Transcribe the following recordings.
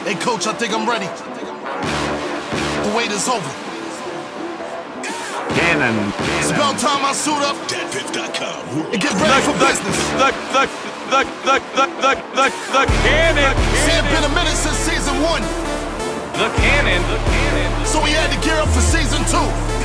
Hey, coach, I think I'm ready. The wait is over. Cannon. It's about time I suit up DatPiff.com and get ready for business. The cannon. See, it's been a minute since season 1, The cannon. so we had to gear up for season 2.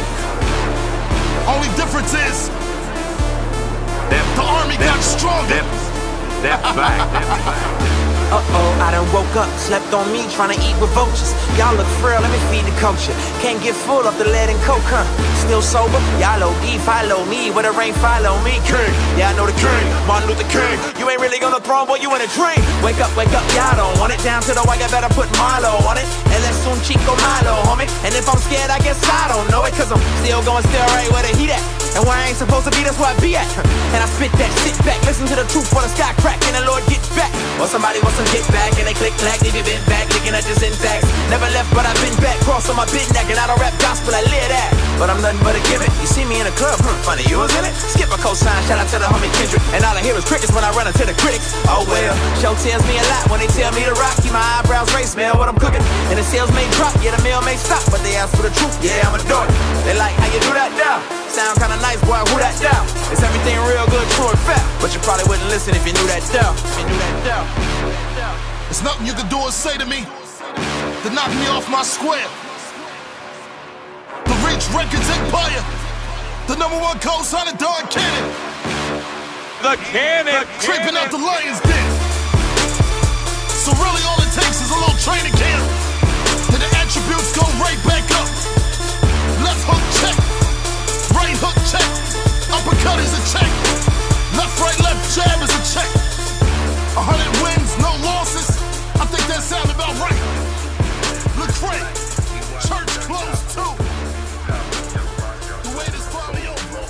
Only difference is the army got stronger. That's back. Uh-oh, I done woke up, slept on me, trying to eat with vultures. Y'all look frail, let me feed the culture. Can't get full of the lead and coke, huh? Still sober? Y'all OD, follow me. Where the rain follow me, king. Yeah, I know the king, Martin Luther King. You ain't really gonna throw boy, you in a dream. Wake up, y'all don't want it. Down to the white, I better put Milo on it. And let's soon Chico Milo, homie. And if I'm scared, I guess I don't know it. Cause I'm still going still right where the heat at. And where I ain't supposed to be, that's where I be at. And I spit that, sit back, listen to the truth while the sky crack. And the Lord get back. Or somebody wants to get back, and they click clack, leave you been back, looking at your syntax. Never left, but I've been back, cross on my big neck, and I don't rap gospel, I live that. But I'm nothing but a gimmick. You see me in a club, funny, you was in it? Skip a cosign, shout out to the homie Kendrick. And all I hear is crickets when I run into the critics. Oh well, show tells me a lot when they tell me to rock. Keep my eyebrows raised, smell what I'm cooking. And the sales may drop, yeah, the mail may stop, but they ask for the truth, yeah, I'm a dork. They like, how you do that now? Sound kinda nice, boy, who that down? It's everything real good, true and fair. But you probably wouldn't listen if you knew that down. There's nothing you can do or say to me to knock me off my square. The Reach Records Empire, the #1 co-signer, Don Cannon. The cannon. Creeping out the lion's den. So really all it takes is a little training camp, and the attributes go right back up. Left hook check, right hook check, uppercut is a check, left right left jab is a check. 100 wins, no losses. I think that sounds about right. Lecrae, church closed too. The wait is finally over.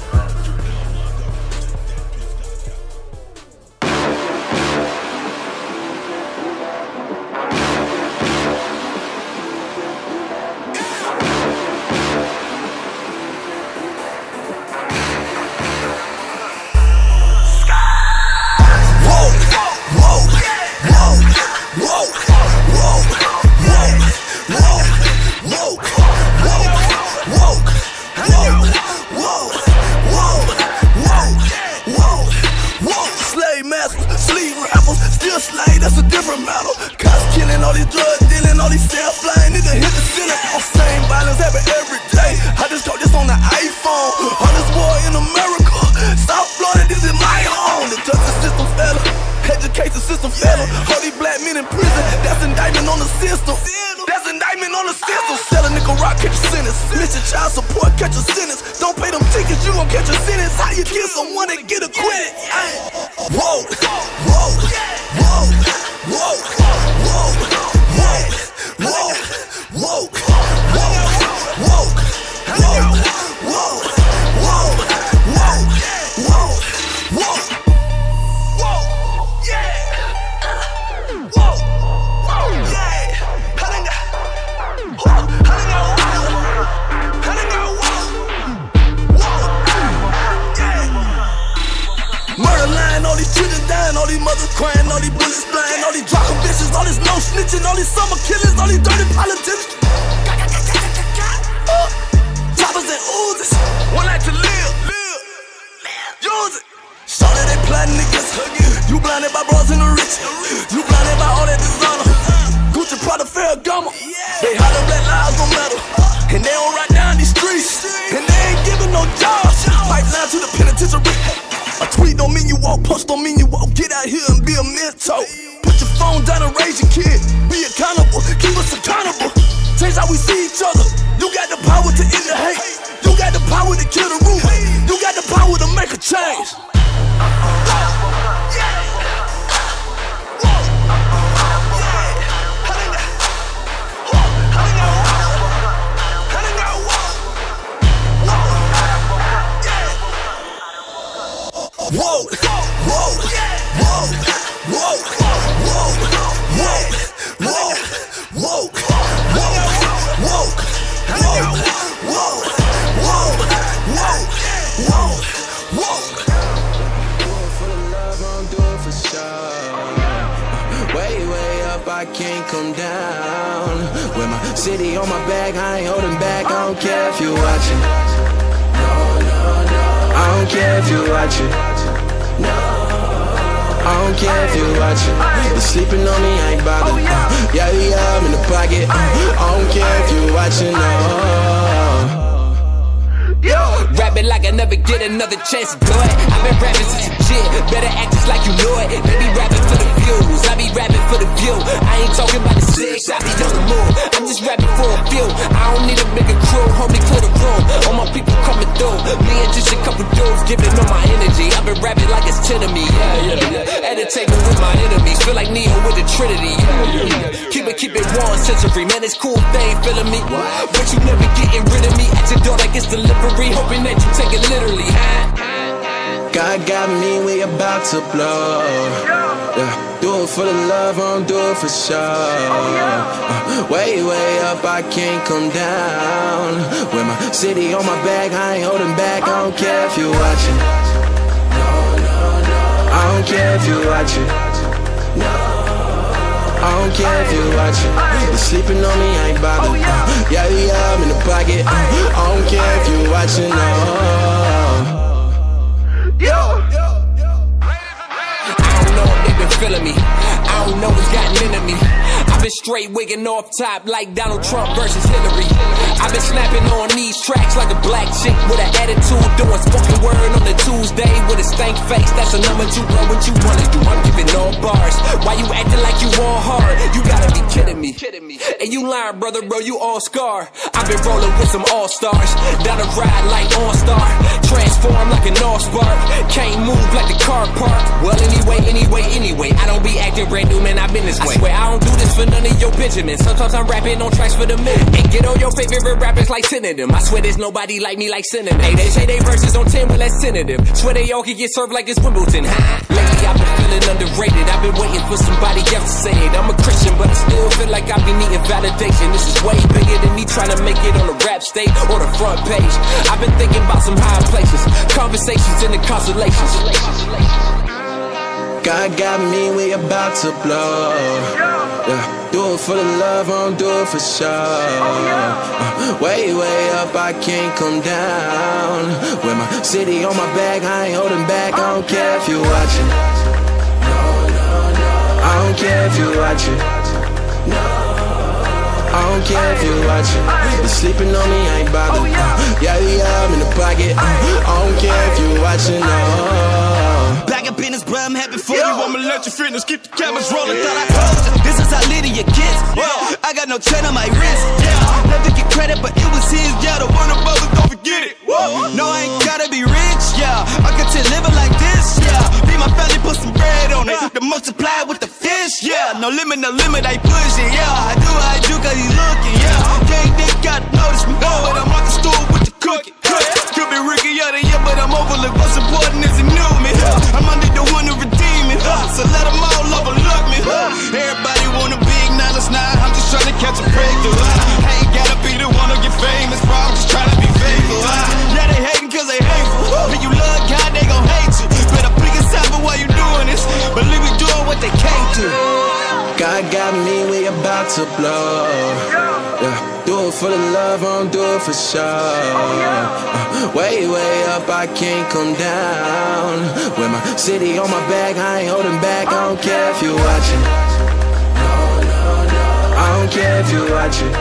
I can't come down. With my city on my back, I ain't holding back. I don't care if you watching. I don't care if you watching. I don't care if you watching. You sleeping on me, I ain't bothered. Yeah, I'm in the pocket. I don't care if you watching. No. Rapping like I never get another chance to do it. I've been rapping since a kid. Better act just like you know it. They be rapping for the views, I be rapping for the view. I ain't talking about the six, I be on the move. I'm just rapping for a few. I don't need a bigger crew, homie, clear the room. All my people coming through. Me and just a couple dudes giving all my energy. I've been rapping like it's 10 of me, yeah. Entertainment with my enemies. Feel like Neo with the Trinity, yeah. Keep it 1 century, man, it's cool, they ain't feeling me. But you never getting rid of me. At your door like it's delivery. Hoping that you take it literally, huh? God got me, we about to blow. Yeah, do it for the love, I don't do it for show. Way up, I can't come down. With my city on my back, I ain't holding back. I don't care if you watching. I don't care if you watching. I don't care if you watching. You sleeping on me, I ain't bothered. Yeah, I'm in the pocket. I don't care if you watching. I don't know if they been feeling me. I don't know what's gotten into me. I've been straight wigging off top like Donald Trump versus Hillary. I've been snapping on these tracks like a black chick with an attitude, doing spoken word on the Tuesday with a stank face. That's a number 2, bro. What you wanna do? I'm giving all bars. Why you acting like you all hard? You gotta be kidding me. And you lying, brother, bro. You all scar. I've been rolling with some all stars. Down the ride like OnStar. Transform like an all-spark. Can't move like the car park. Well, anyway. I don't be acting brand new, man. I've been this way. I swear I don't do this for none of your Benjamins. Sometimes I'm rapping on tracks for the minute. And get on your favorite rappers like 10 of them. I swear there's nobody like me like synonym. Hey, they say they verses on 10, well that's synonym. Swear they all can get served like it's Wimbledon. Lately I've been feeling underrated. I've been waiting for somebody else to say it. I'm a Christian, but I still feel like I've been needing validation. This is way bigger than me trying to make it on the rap stage or the front page. I've been thinking about some high places, conversations and the constellations. God got me, we about to blow. Yeah, do it for the love, I don't do it for show. Way up, I can't come down. With my city on my back, I ain't holding back. I don't care if you watching. I don't care if you watching. I don't care if you watching. You sleeping on me, I ain't bothered. Yeah, I'm in the pocket. I don't care if you watching. Back up in this bro, I'm happy for you. I'ma let you fitness, keep the cameras rolling. Thought I told you, this is how little your kids. I got no chain on my wrist. Never get credit, but it was his. Yeah, the one above us, don't forget it. No, I ain't gotta be rich. Yeah, I continue living like this. Yeah, be my family, put some bread on it. The multiply with the fish. Yeah, no limit, I push it. Yeah, I do cause he's looking. Yeah, gang dick got notice me. But I'm on the stool with the cookie. Could be Ricky out of here, but I'm overlooked. What's important is he knew me. I'm under the one to redeem me. So let them all overlook me. Everybody wanna be acknowledged now. I'm just trying to catch a breakthrough. I ain't gotta be the one to get famous, bro. I'm just trying to be faithful. Yeah, they hating cause they hateful. When you love God, they gon' hate you. Better pick a side for why you doing this. Believe we doing what they can't do. God got me, we about to blow. Yeah, do it for the love, I don't do it for show. Way up, I can't come down. With my city on my back, I ain't holding back. I don't care if you watching. I don't care if you watching.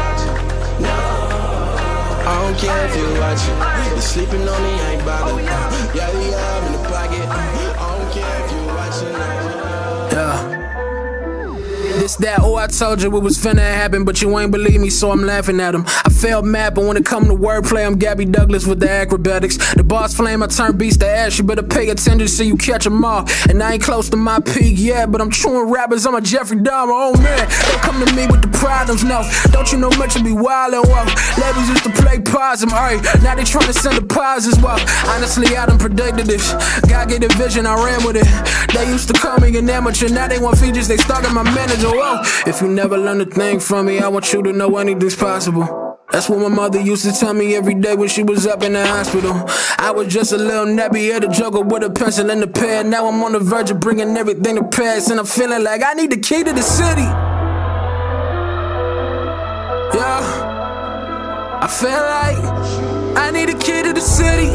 I don't care if you watching. You sleeping on me, I ain't bothered. Yeah, I'm in the pocket. I don't care if you watching. Yeah. This, that, oh, I told you it was finna happen, but you ain't believe me, so I'm laughing at him. I failed math, but when it come to wordplay, I'm Gabby Douglas with the acrobatics. The boss flame, I turn beats to ash. You better pay attention so you catch them all. And I ain't close to my peak yet, but I'm chewing rappers. I'm a Jeffrey Dahmer, oh man. Don't come to me with the problems, no. Don't you know much to be wild and well. Labels used to play positive, alright. Now they trying to send the pies as well. Honestly, I done predicted this. God gave the vision, I ran with it. They used to call me an amateur, now they want features, they started my manager. Whoa. If you never learn a thing from me, I want you to know anything's possible. That's what my mother used to tell me every day when she was up in the hospital. I was just a little nappy at a juggle with a pencil and a pad. Now I'm on the verge of bringing everything to pass, and I'm feeling like I need the key to the city. yeah. I feel like I need a key to the city.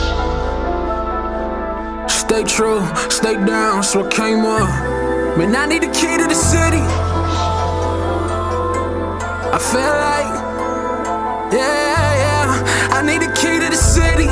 Stay true, stay down, so I came up. Man, I need a key to the city. I feel like, yeah, I need a key to the city.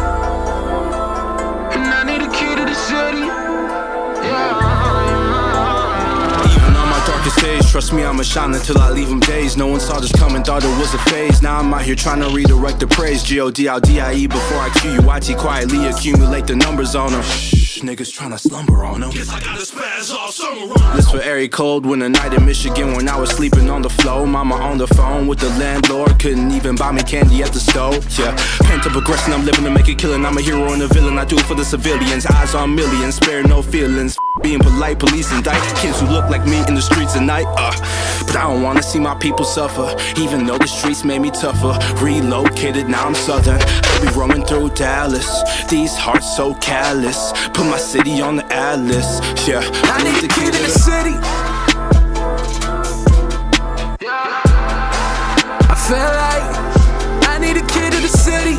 And I need a key to the city, yeah. Even on my darkest days, trust me, I'ma shine until I leave them dazed. No one saw this coming, thought it was a phase. Now I'm out here trying to redirect the praise. G-O-D-L-D-I-E before I Q-U-I-T. Quietly accumulate the numbers on them. Niggas tryna slumber on them. Guess I gotta spaz all summer on. This for airy cold winter night in Michigan when I was sleeping on the floor. Mama on the phone with the landlord, couldn't even buy me candy at the stove. Yeah, pent up aggression, I'm living to make a killing. I'm a hero and a villain, I do it for the civilians. Eyes on millions, spare no feelings. Being polite, police indict kids who look like me in the streets at night. But I don't wanna see my people suffer, even though the streets made me tougher. Relocated, now I'm southern. I be roaming through Dallas, these hearts so callous. Put my city on the atlas, yeah. I need the key to the city. I feel like I need a key to the city.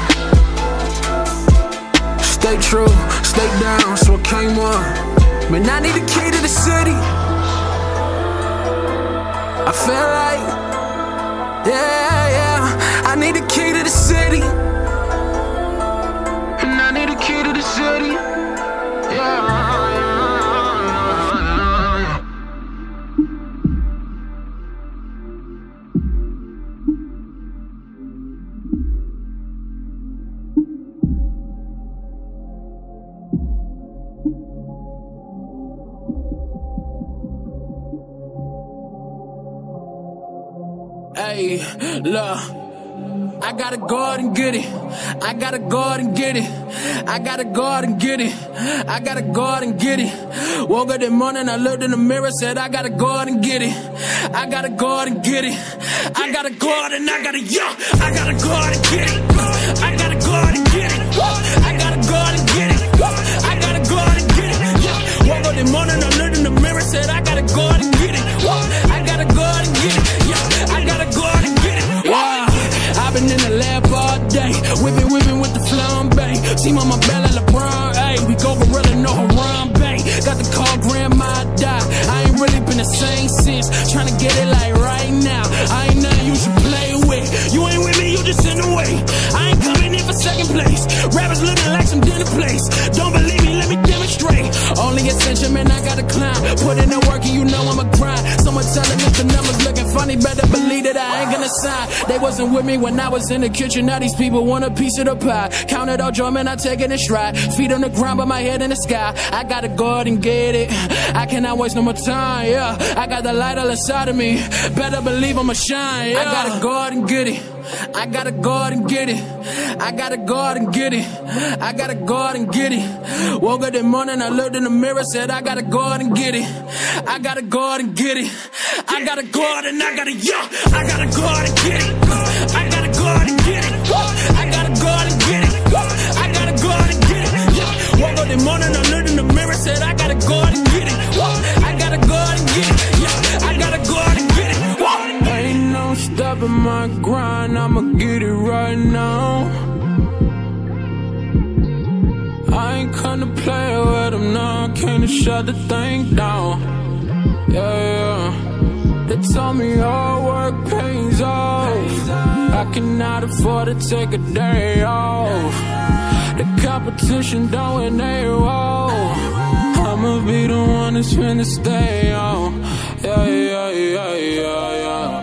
Stay true, stay down, so I came up. Man, I need a key to the city. I feel like, yeah, I need a key to the city. And I need a key to the city. Hey, look, I gotta go out and get it. I gotta go out and get it. I gotta go out and get it. I gotta go out and get it. Woke up this morning, I looked in the mirror, said I gotta go out and get it. I gotta go out and get it. I gotta go out and I gotta, I gotta go out and get it. I gotta go out and get it. I gotta go out and get it. I gotta go out and get it. Woke up this morning, I looked in the mirror, said I gotta go out and get it. I gotta go out and get it. I gotta go out and get it. I've been in the lab all day, whipping with the flambe. Team on my belly, LeBron, ayy. We go gorilla, no Harambe. Got the call, grandma died. I ain't really been the same since. Tryna get it like right now. I ain't nothing you should play with. You ain't with me, you just in the way. I ain't coming in for second place. Rappers looking like some dinner place. Don't believe me, let me demonstrate. Only ascension, man, I gotta climb. Put in the work and you know I'ma grind. Someone telling me the numbers looking funny, better believe that I ain't gonna sign. They wasn't with me when I was in the kitchen. Now these people want a piece of the pie. Count it all, joy, man, I take it in stride. Feet on the ground, but my head in the sky. I gotta go out and get it. I cannot waste no more time, yeah. I got the light all inside of me. Better believe I'ma shine, yeah. I gotta go out and get it. I gotta go out and get it. I gotta go out and get it. I gotta go out and get it. Woke up this morning, I looked in the mirror, said I gotta go out and get it. I gotta go out and get it. I gotta go out and I gotta, I gotta go out and get it. I gotta go out and get it. I gotta go out and get it. I gotta go out and get it. Woke up this morning, I looked in the mirror, said I gotta go out and get it. I gotta go out and get it. I gotta go out and get it. Ain't no stopping my grind, I'ma get it right now. I ain't come to play with them now, came to shut the thing down. Yeah. They told me hard work pays off. I cannot afford to take a day off. The competition don't enable. I'ma be the one that's finna stay on. Yeah.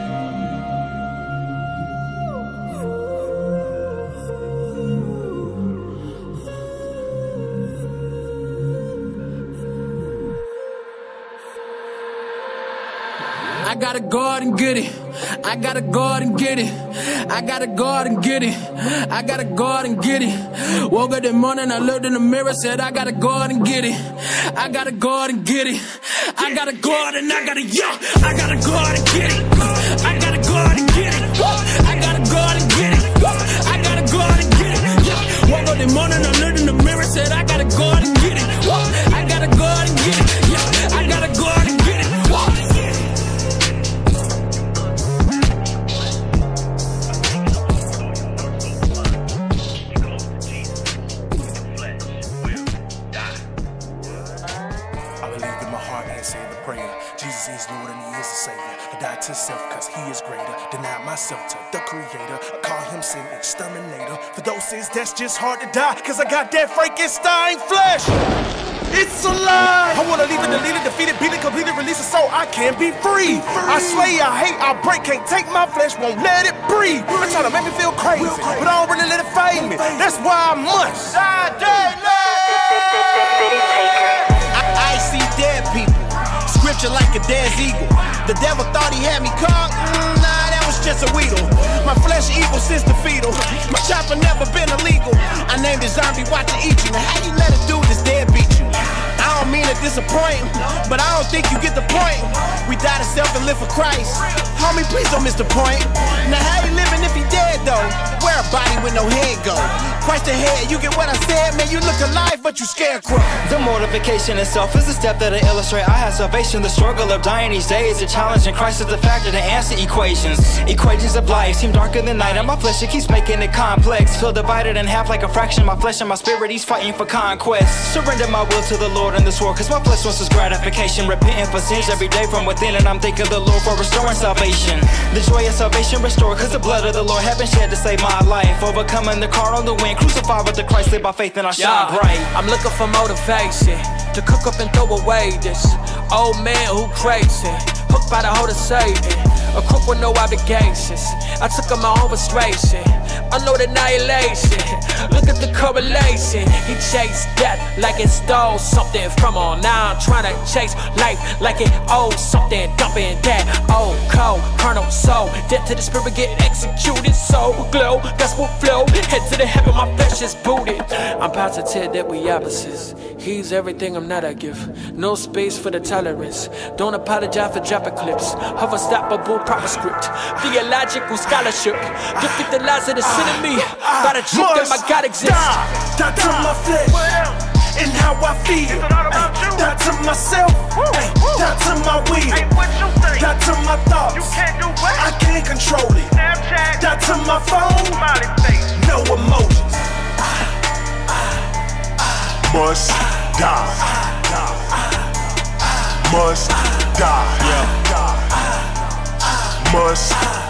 I gotta go out and get it. I gotta go out and get it. I gotta go out and get it. I gotta go out and get it. Woke up this morning, I looked in the mirror, said I gotta go out and get it. I gotta go out and get it. I gotta go out and I gotta, I gotta go out and get it. I gotta go out and get it. I gotta go out and get it. I gotta go out and get it. Woke up this morning, I looked in the mirror, said I gotta go out and get it. I gotta go out and get it. I gotta go out and get it. Jesus is Lord and he is the Savior. I died to self cause he is greater. Denied myself to the Creator. I call him sin exterminator. For those sins that's just hard to die, cause I got that Frankenstein flesh. It's a lie. I wanna leave it, delete it, defeat it, beat it, complete it, release it so I can be free. I slay, I hate, I break, can't take my flesh, won't let it breathe. They try to make me feel crazy, but I don't really let it fade me. That's why I must die daily. I see dead people, scripture like a dead eagle. The devil thought he had me caught, nah, that was just a weedle. My flesh evil since the fetal, my chopper never been illegal. I named it zombie, watch it eat you. Now how you let a dude this dead beat you? I don't mean to disappoint, but I don't think you get the point. We die to self and live for Christ. Homie, please don't miss the point. Now how he living if he dead though? Where a body with no head go? Christ ahead, you get what I said, man, you look alive, but you scarecrow. The mortification itself is a step that'll illustrate I have salvation. The struggle of dying each day is a challenge, and Christ is the factor to answer equations. Equations of life seem darker than night, and my flesh, it keeps making it complex. Feel divided in half like a fraction. My flesh and my spirit, he's fighting for conquest. Surrender my will to the Lord in this war, cause my flesh wants his gratification. Repenting for sins every day from within, and I'm thanking the Lord for restoring salvation. The joy of salvation restored, cause the blood of the Lord has been shed to save my life. Overcoming the car on the wind, crucified with the Christ, live by faith and I shine bright. I'm looking for motivation to cook up and throw away this old man who crazy, hooked by the whole of Satan, a crook with no obligations. I took on my own frustration, unload annihilation. Look at the correlation. He chased death like it stole something from him. Now I'm trying to chase life like it owes something. Dumping that old cold carnal soul. Death to the spirit, get executed. Soul glow, gospel flow. Head to the heaven, my flesh is booted. I'm positive that we opposites. He's everything, I'm not a gift. No space for the tolerance. Don't apologize for dropping clips of unstoppable proper script. Theological scholarship. Defeat the lies of the enemy by the truth that my God exists. Die to my flesh and how I feel. Die to myself. Die to my will. Die to my thoughts. I can't control it. Die to my phone. No emotions. Must die. Must die. Must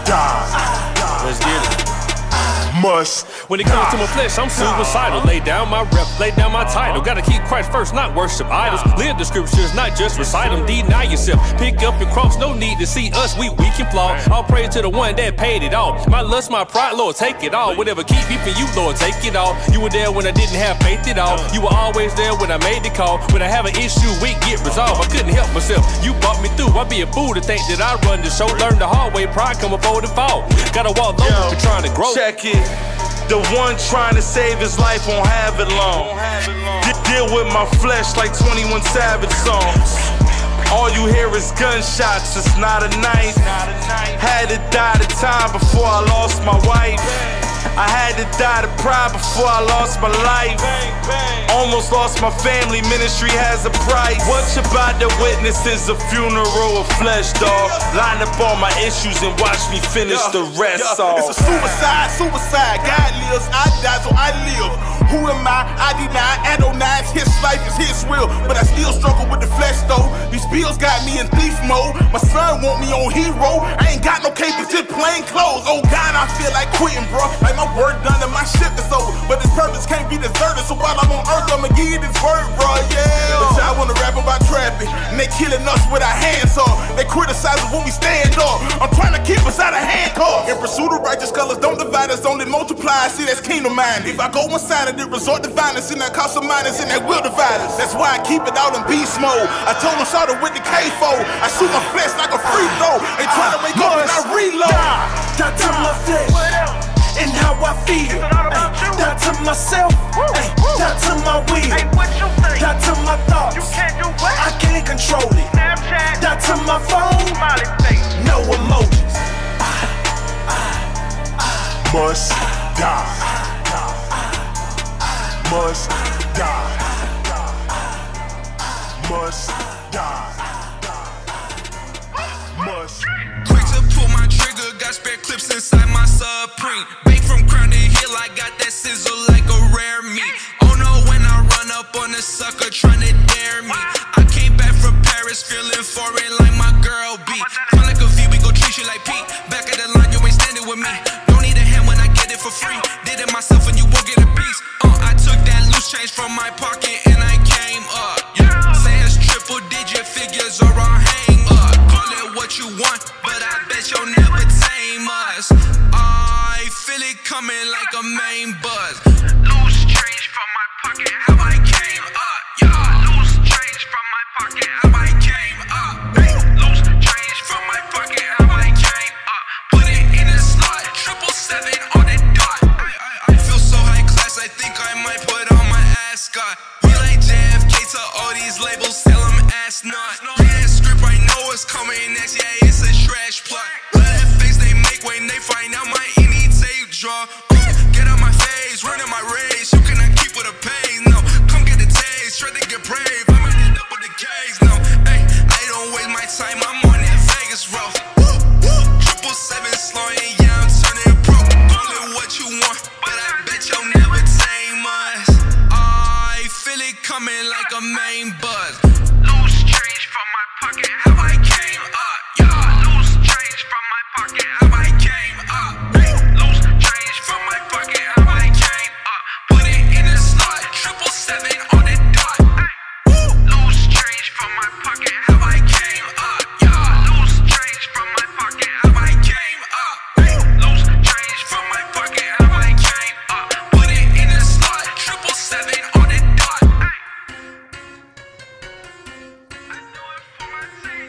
die. Let's get it. Must. When it comes to my flesh, I'm suicidal. Lay down my rep, lay down my title. Gotta keep Christ first, not worship idols. Live the scriptures, not just recite them. Deny yourself, pick up your cross. No need to see us, we weak and flawed. All praise to the one that paid it all. My lust, my pride, Lord, take it all. Whatever keep me from you, Lord, take it all. You were there when I didn't have faith at all. You were always there when I made the call. When I have an issue, we get resolved. I couldn't help myself, you brought me through. I'd be a fool to think that I run the show. Learn the hard way, pride come before the fall. Gotta walk low if you're trying to grow. Check it. The one trying to save his life won't have it long. Deal with my flesh like 21 Savage songs. All you hear is gunshots, it's not a knife. Had to die the time before I lost my wife. I had to die to pride before I lost my life. Almost lost my family, ministry has a price. What you about to witness is a funeral of flesh, dog. Line up all my issues and watch me finish the rest off. It's a suicide. God lives, I die, so I live. Who am I deny Adonai, his life is his will. But I still struggle with the flesh though. These bills got me in thief mode. My son want me on hero. I ain't got no capers, just plain clothes. Oh God, I feel like quitting, bro. Like my work done and my shit is over. But this purpose can't be deserted. So while I'm on earth, I'ma give you this word, bro, yeah. But I wanna rap about trapping, and they killing us with our hands off. They criticizing when we stand up. I'm trying to keep us out of handcuffs. In pursuit of righteous colors, don't divide us, only multiply. See, that's kingdom mind. If I go one side of it, resort to violence, and that cost of minus, and that will divide us. That's why I keep it out in beast mode. I told them started with the K-4. I shoot my flesh like a free throw. They try to wake up and I reload. Die to my flesh and how I feel. Die to myself. Die to my will. Die to my thoughts. I can't control it. Die to my phone. No emotions. Must die. Must die. Must die. Must. Quick to pull my trigger, got spare clips inside my Supreme. Bake from crown to heel, I got that sizzle like a rare meat. Oh no, when I run up on a sucker trying to dare me. I came back from Paris feeling foreign like my girl be. Feel like a V, we gon' treat you like Pete. Back at the line, you ain't standing with me. Don't need a hand when I get it for free. Did it myself and you won't get a piece. I took that loose change from my pocket and I came up. Say it's triple digit figures or I'll hang up. Call it what you want, but I bet you'll never tame us. I feel it coming like a main buzz. Loose change from my pocket, how I came up. Loose change from my pocket, how I came up. Loose change from my pocket, how I came up. Put it in a slot, 777 on the dot. I feel so high class, I think I might put on my ascot. We like JFK to all these labels, tell them ass not. Yeah, script, I know it's coming next, yeah, it's a trash plot. Look at that face they make when they find out my any tape draw. Get out my face, run in my race, you cannot keep with a pace, no. Come get the taste, try to get brave, I'm gonna end up with the case, no. Hey, I don't waste my time, I'm on that Vegas road. 777 slowing, yeah, I'm turning pro. Call it what you want, but I bet you'll never tame us. I feel it coming like a main buzz. Loose change from my pocket, how I came up. Loose change from my pocket, how I came up. Loose change from my pocket, how I came up. Put it in a slot, 777 on the dot. Loose change from my pocket, how I came up. Loose change from my pocket, how I came up. Loose change from my pocket, how I came up. Put it in a slot, 777 on the dot. I do it for my team.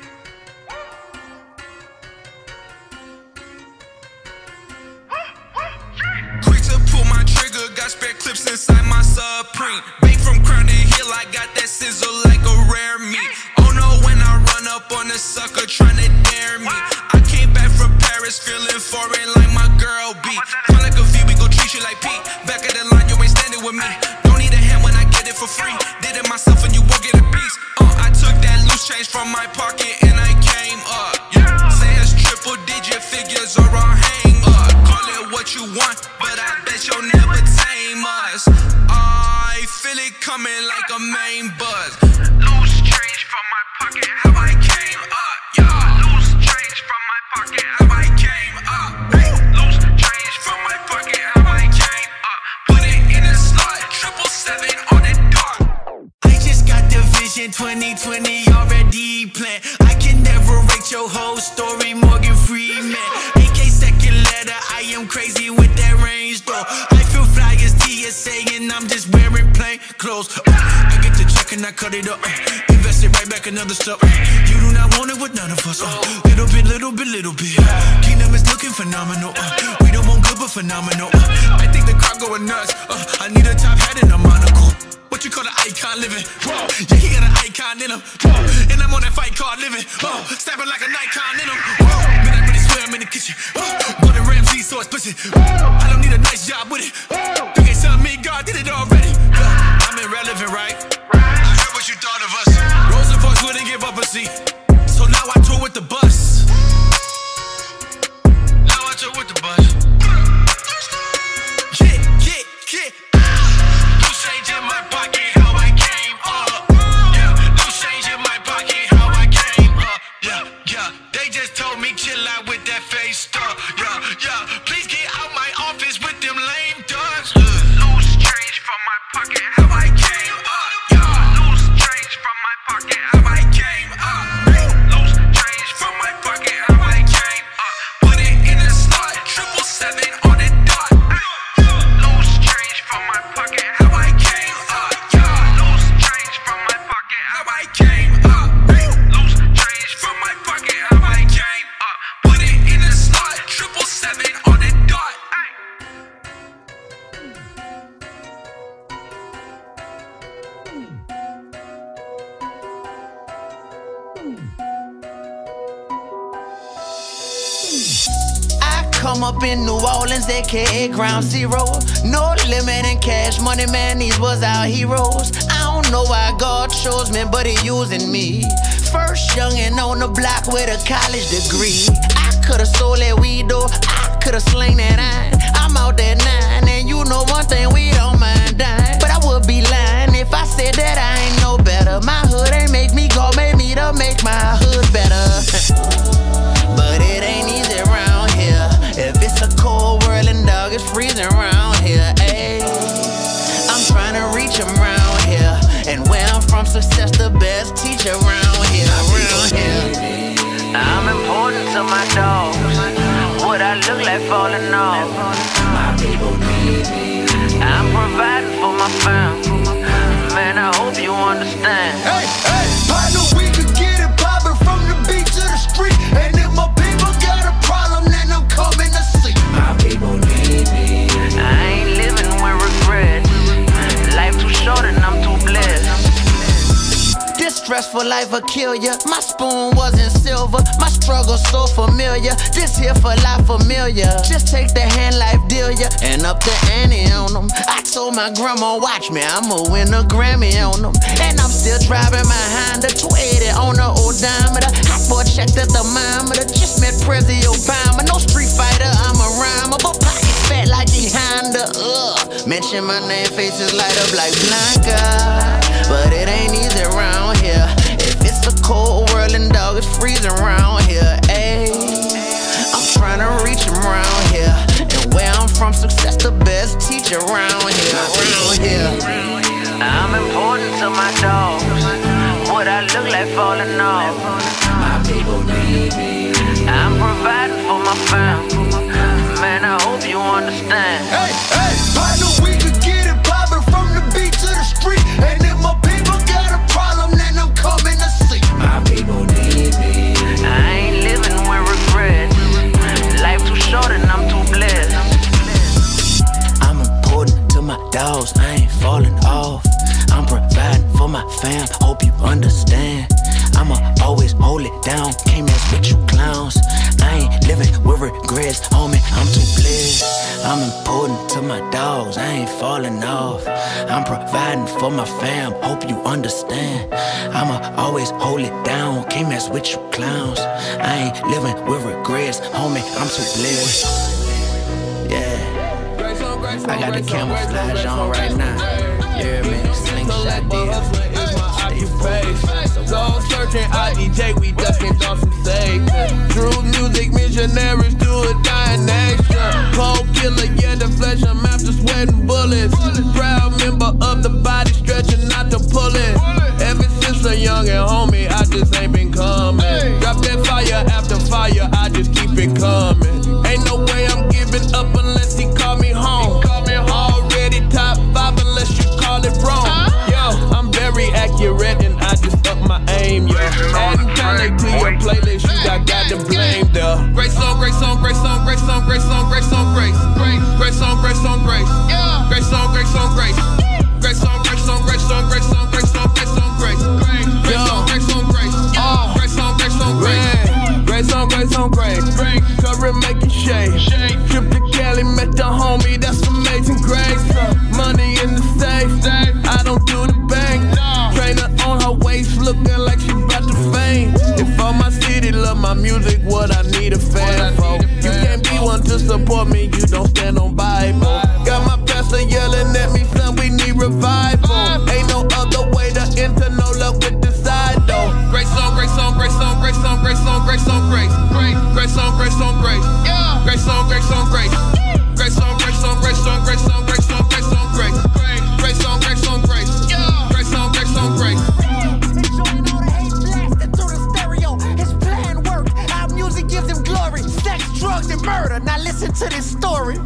Quick to pull my trigger, got spare clips inside my Supreme. Bank from Crown to Hill, I got that sizzle like a rare meat. Oh no, when I run up on a sucker tryna dare me. I came back from Paris feeling foreign like my girl be. Feel like a V, we gon' treat you like Pete. Back at the line, you ain't standing with me. Don't need a hand when I get it for free. Did it myself and you won't get a piece. I took that loose change from my pocket and I came up. Say it's triple digit figures or I'll hang up. Call it what you want, but I bet you'll never tame us. I feel it coming like a main buzz. Loose change from my pocket, how I came up. Loose change from my pocket, how I came up. Loose change from my pocket, how I came up. Put it in a slot, 777 on the dot. I just got the vision 2020 already planned. I can never rate your whole story, Morgan Freeman. AK second letter, I am crazy with that range though. I feel fly as TSA and I'm just wearing plain clothes. I get the check and I cut it up. Invest it right back another step. You do not want it with none of us. Little bit, little bit, little bit. Kingdom is looking phenomenal. We don't want good but phenomenal. I think the crowd going nuts. I need a top hat and a monocle. What you call an icon living? Yeah, he got an icon in him. And I'm on that fight card living. Snapping like a Nikon in him. Man, I really swear I'm in the kitchen. Gordon Ramsay, so explicit. I don't need a nice job with it. You can't tell me God did it already. I'm irrelevant, right? I heard what you thought of us. Rosa Parks wouldn't give up a seat. So now I tour with the bus. Now I tour with the bus. Yeah, yeah, yeah. Loose change in my pocket, how I came up. Yeah, loose change in my pocket, how I came up. Yeah, yeah. They just told me chill out with that face stuff. Yeah, yeah. Please get out my office with them lame ducks. Loose change from my pocket, how I came up. Loose change from my pocket, how I came up. Loose change from my pocket, how I came up. Put it in a slot, 777 on the dot. Loose change from my pocket, how I came up. Loose change from my pocket, how I came up. Loose change from my pocket, how I came up. Put it in a slot, 777 on the dot. I come up in New Orleans, aka Ground Zero. No limit in cash money, man, these was our heroes. I don't know why God chose me, but he using me. First youngin' on the block with a college degree. I could've sold that weed though, I could've slang that iron. I'm out that 9, and you know one thing, we don't mind dying. But I would be lying if I said that I ain't no better. My hood ain't make me go, made me to make my hood better. falling off. My people need me. I'm providing for my fam. Man, I hope you understand. Hey, hey, partner, we could get it poppin' from the beach to the street. And if my people got a problem, then I'm coming to see. My people need me. I ain't living with regret. Life too short and I'm too blessed. This stressful life will kill ya. My spoon wasn't silver, my struggle so familiar. This here for life familiar. Just take the hand life deal ya, and up the ante on them. I told my grandma, watch me, I'ma win a Grammy on them. And I'm still driving my Honda 280 on the odometer. Hot boy check the thermometer. Just met President Obama. No street fighter, I'm a rhymer, but pockets fat like the Honda. Mention my name, faces light up like Blanca. But it ain't easy around here. If it's a cold world and dog, it's freezing around here. Ayy, I'm trying to reach them around here. And where I'm from, success the best teacher around here. Around here. I'm important to my dogs. What I look like falling off. My people need me. I'm providing for my fam. Man, I hope you understand. Hey, hey, partner, we could get it poppin' from the beach to the street. And if my people got a problem, then I'm coming to see. My people need me. I ain't living with regret. Life too short and I'm too blessed. I'm important to my dogs, I ain't falling off. I'm providing for my fam, hope you understand. I'ma always hold it down, can't mess with you clowns. I ain't living with regrets, homie, I'm too blessed. I'm important to my dogs, I ain't falling off. I'm providing for my fam, hope you understand. I'ma always hold it down, can't mess with you clowns. I ain't living with regrets, homie, I'm too blessed. Yeah, I got the camouflage on right now. Yeah, man, slingshot deal. Soul searching IDJ, we ducking on some safe. True music missionaries to a dying nation. Cold killer, yeah, the flesh, I'm after sweating bullets. Proud member of the body, stretching out to pull it. Ever since a young and homie, I just ain't been coming. Drop that fire after fire, I just keep it coming. Ain't no way I'm giving up unless he call me home. Already top 5 unless you call it wrong. Yo, I'm very accurate and I just up my aim, yo. Adding Kanye to your playlist, you got to blame, though. Great song, great song, great song, great song, great song, great song, great. Great song, great song, great. Great song, great song, great. Great song, great song, great song, great song, great song, great song, great. Great song, great song, great. Great song, great song, great. Great song, great song, great. Cover it, make it shake. Trip to Cali, met the homie, that's amazing grace. Money in the safe, I don't do the bank. Trainer on her waist, looking like she about to faint. If all my city love my music, what I need a fan for. You can't be one to support me, you don't stand on Bible. Got my pastor yelling at me, son, we need revival. Ain't no other way to enter, no luck with the side though. Great song, great song, great song, great song, great song, great song, great. Great song, great song, great. Great song, great song, great. Great song, great song, great song, great song, great song, great song, great. Great song, great song, great. Great song, great song, great. Enjoying all the hate blasted through the stereo. His plan worked. Our music gives him glory. Sex, drugs, and murder. Now listen to this story.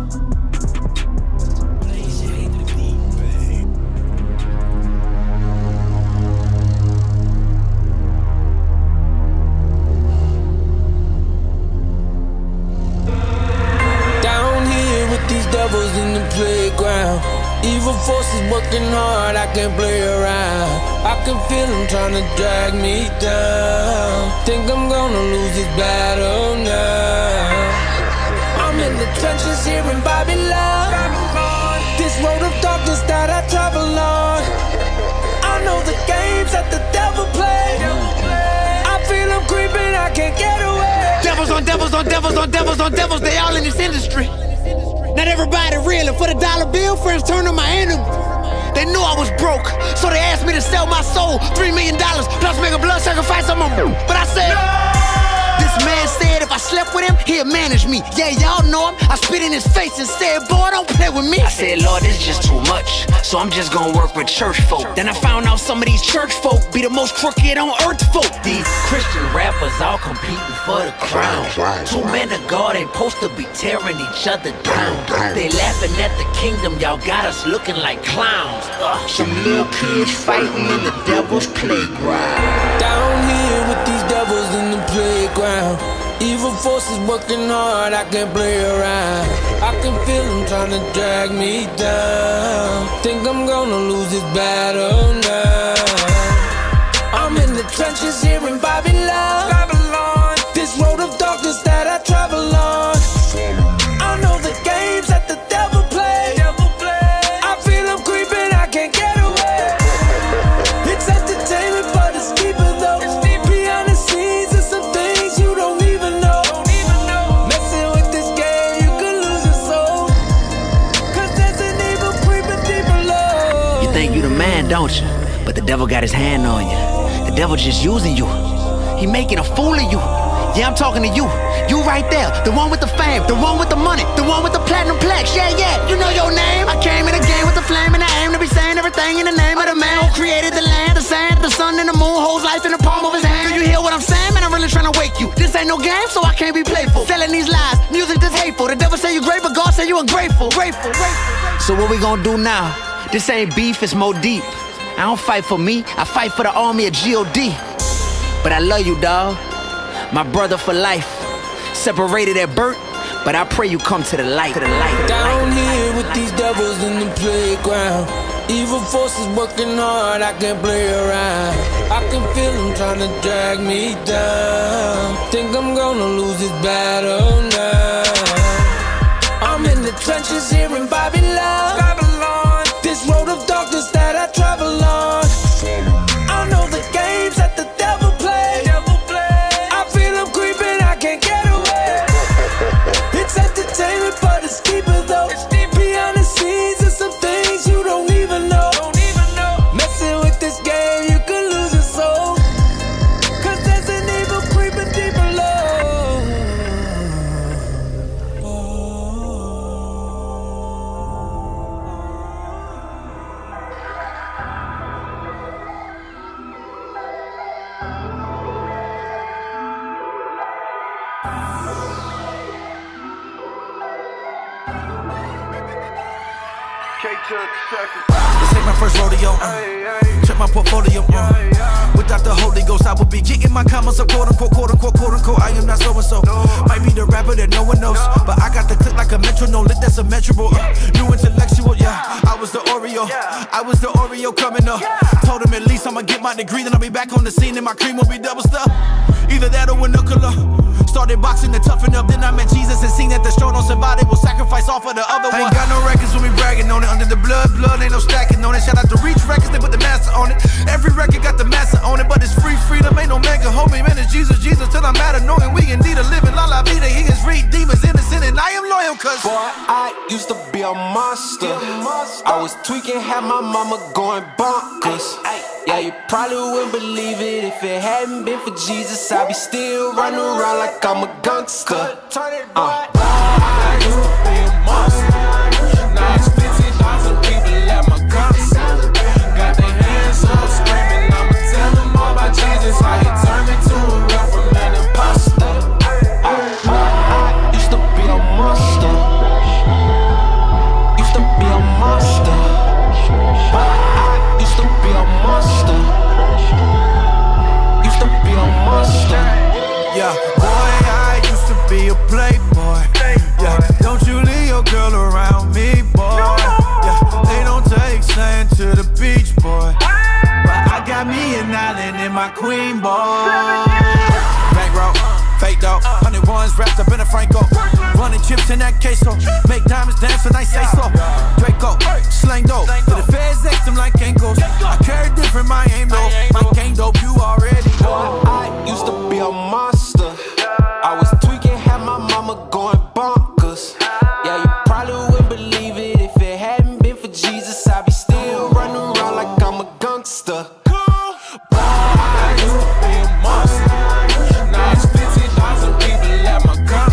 These devils in the playground. Evil forces working hard, I can't play around. I can feel them trying to drag me down. Think I'm gonna lose this battle now. I'm in the trenches here in Babylon. This road of darkness that I travel on. I know the games that the devil plays. I feel them creeping, I can't get away. Devils on devils on devils on devils on devils, they all in this industry. Not everybody real, and for the dollar bill, friends turn to my enemy. They knew I was broke, so they asked me to sell my soul. $3 million, plus make a blood sacrifice on my. But I said, this man said if I slept fuck with him, he'll manage me. Yeah, y'all know him. I spit in his face and said, boy, don't play with me. I said, Lord, this is just too much, so I'm just gonna work with church folk. Then I found out some of these church folk be the most crooked on earth folk. These Christian rappers all competing for the crown. Two men of God ain't supposed to be tearing each other down. They laughing at the kingdom, y'all got us looking like clowns. Some little kids fighting in the devil's playground. Down here with these devils in the playground. Evil forces working hard, I can't play around. I can feel them trying to drag me down. Think I'm gonna lose this battle now. I'm in the trenches here in Babylon. This road of darkness that I travel on. I know the games that the devil play. I feel him creeping, I can't get away. It's entertainment, but it's deeper though. Behind the scenes, there's some things you don't even know. Messing with this game, you could lose your soul. Cause there's an evil creeping deep below. You think you the man, don't you? But the devil got his hand on you. The devil just using you. He making a fool of you. Yeah, I'm talking to you. You right there. The one with the fame. The one with the money. The one with the platinum plaques. Yeah, yeah. You know your name. I came in the game with the flame and I aim to be saying everything in the name of the man who created the land, the sand, the sun, and the moon. Holds life in the palm of his hand. Do you hear what I'm saying? Man, I'm really trying to wake you. This ain't no game, so I can't be playful. Selling these lies. Music that's hateful. The devil say you great, but God say you ungrateful. Grateful. So what we gonna do now? This ain't beef, it's more deep. I don't fight for me, I fight for the army of G.O.D. But I love you, dawg. My brother for life. Separated at birth, but I pray you come to the light. Down here with these devils in the playground. Evil forces working hard, I can't play around. I can feel them trying to drag me down. Think I'm gonna lose this battle now. I'm in the trenches here in Babylon. This road of darkness that I travel on. I know the games that the devil play. I feel him creeping, I can't get away. It's entertainment, but it's deeper though. Behind the scenes, there's some things you don't even know. Messing with this game, you could lose your soul. Cause there's an evil creeping deep below. This ain't my first rodeo. Check my portfolio. Without the Holy Ghost, I would be getting my commas up, quote unquote, quote unquote, quote unquote. I am not so and so. Might be the rapper that no one knows, but I got the click like a metronome. Lit, that's a measurable. New intellectual, yeah. I was the Oreo. I was the Oreo coming up. Told him at least I'ma get my degree, then I'll be back on the scene and my cream will be double stuffed. Either that or Winnocular. Started boxing to toughen up, then I met Jesus and seen that the strong don't survive, they will sacrifice all for the other one. Ain't got no records when we bragging on it. Under the blood, ain't no stacking on it. Shout out to Reach Records, they put the master on it. Every record got the master on it, but it's free freedom, ain't no mega homie. Man, it's Jesus, Jesus, till I'm mad annoying. We indeed a living, la la vida, he is redeemers, innocent, and I am loyal, cause boy, I used to be a monster. I was tweaking, had my mama going bonkers. Yeah, you probably wouldn't believe it if it hadn't been for Jesus. I'd be still running around like I'm a gangster. I used to be a monster. Now it's 50,000 people at my concert. Got their hands up screaming, I'ma tell them all about Jesus. How he turned me to a real from an imposter. I used to be a monster. Used to be a monster. I used to be a monster. Used to be a monster. yeah, boy, I used to be a playboy. Yeah, don't you leave your girl around me, boy. Yeah, they don't take sand to the beach, boy. But I got me an island in my queen, boy. Bankroll, fake dog, 101s wrapped up in a Franco. Running chips in that queso, make diamonds dance when I say so. Draco, slang dope, to the feds X them like ankles. I carry different, my aim though. My gang dope, you already know. I used to be a monster. I was tweaking, had my mama going bonkers. Yeah, you probably wouldn't believe it if it hadn't been for Jesus. I'd be still running around like I'm a gangster. I used to be a monster. Now it's 50,000 people at my concert.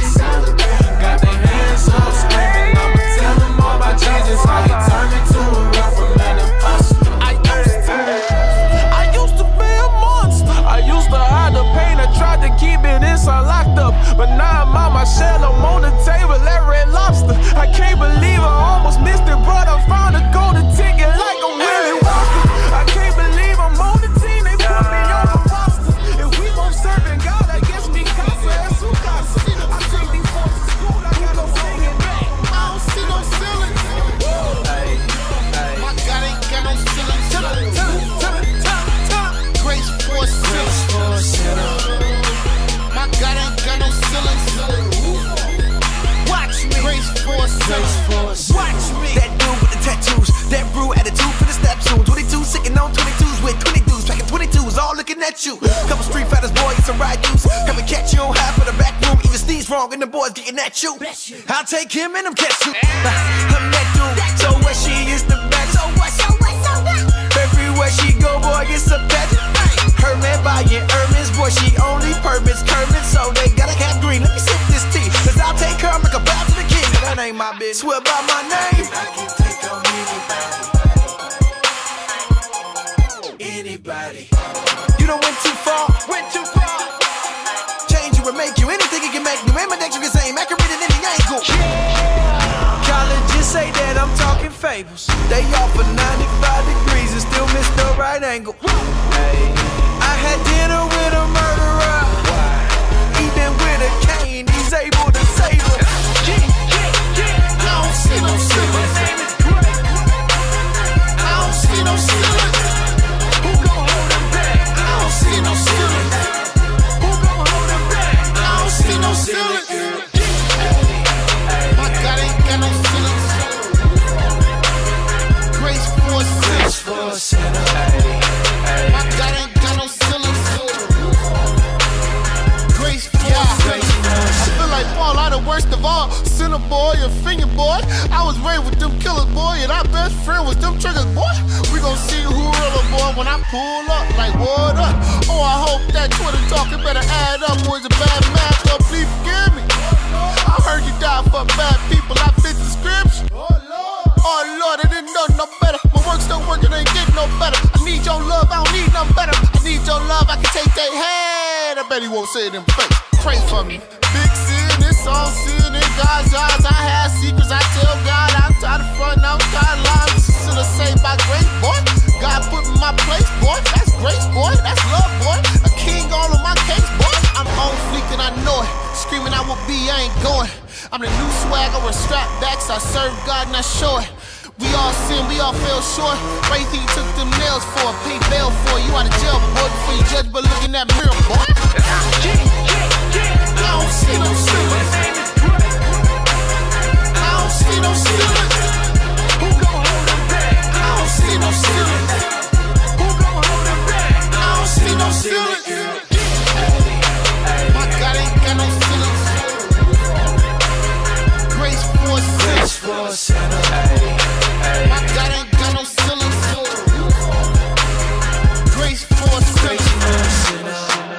wrong and the boys getting at you. I'll take him and I'm catch you. I'm that dude, so what, she is the best. So what? Everywhere she go, boy, it's a pageant. Her man buying Hermes, boy, she only permits Kermit, so they gotta have green. Let me sip this tea, cause I'll take her, make a bow to the king. That ain't my bitch, swear by my name. I can take on anybody. You done went too far. Change you and make you anything it can make you. Ambidextrous is same, accurate in any angle. Colleges say that I'm talking fables. They offer 95 degrees and still miss the right angle. I had dinner with a murderer. Even with a cane, he's able to save her. I don't see no ceiling. I don't see no ceiling. Who gon' hold him back? I don't see no ceiling. Who gon' hold him back? I don't see no ceiling. My God ain't got no ceiling. Grace for a sinner. My God ain't got no ceiling. Grace for a sinner. I feel like Paul, I the worst of all. Sinner boy, a finger boy. I was raised with them killers, boy, and our best friend was them triggers, boy. We gon' see who realer, boy, when I pull up, like what up? Oh, I hope that Twitter talking better add up, boy, it's a bad match, but please forgive me. I heard you die for bad people, I fit the description. Oh Lord, I didn't know no better. My work still working, ain't getting no better. I need your love, I don't need nothing better. I need your love, I can take that head. I bet he won't say it in face. Pray for me. Big sin, it's all sin in God's eyes. I have secrets, I tell God. I'm tired of front, I'm tired of lying. This is still saved by grace, boy. God put me in my place, boy. That's grace, boy. That's love, boy. A king all on my case, boy. I'm on fleek and I know it. Screaming I will be, I ain't going. I'm the new swag, I wear strap backs. I serve God and I show it. We all sin, we all fell short. Right thing you took them nails for, pay bail for. You out of jail, boy, before you judge, but look in that mirror, boy. I don't see no ceiling. I don't see no ceiling. Who gon' hold him back? I don't see no ceiling. Who gon' hold him back? I don't see no ceiling. My God ain't got no ceiling. Grace for a sinner. My God ain't got no ceiling. Grace for a sinner.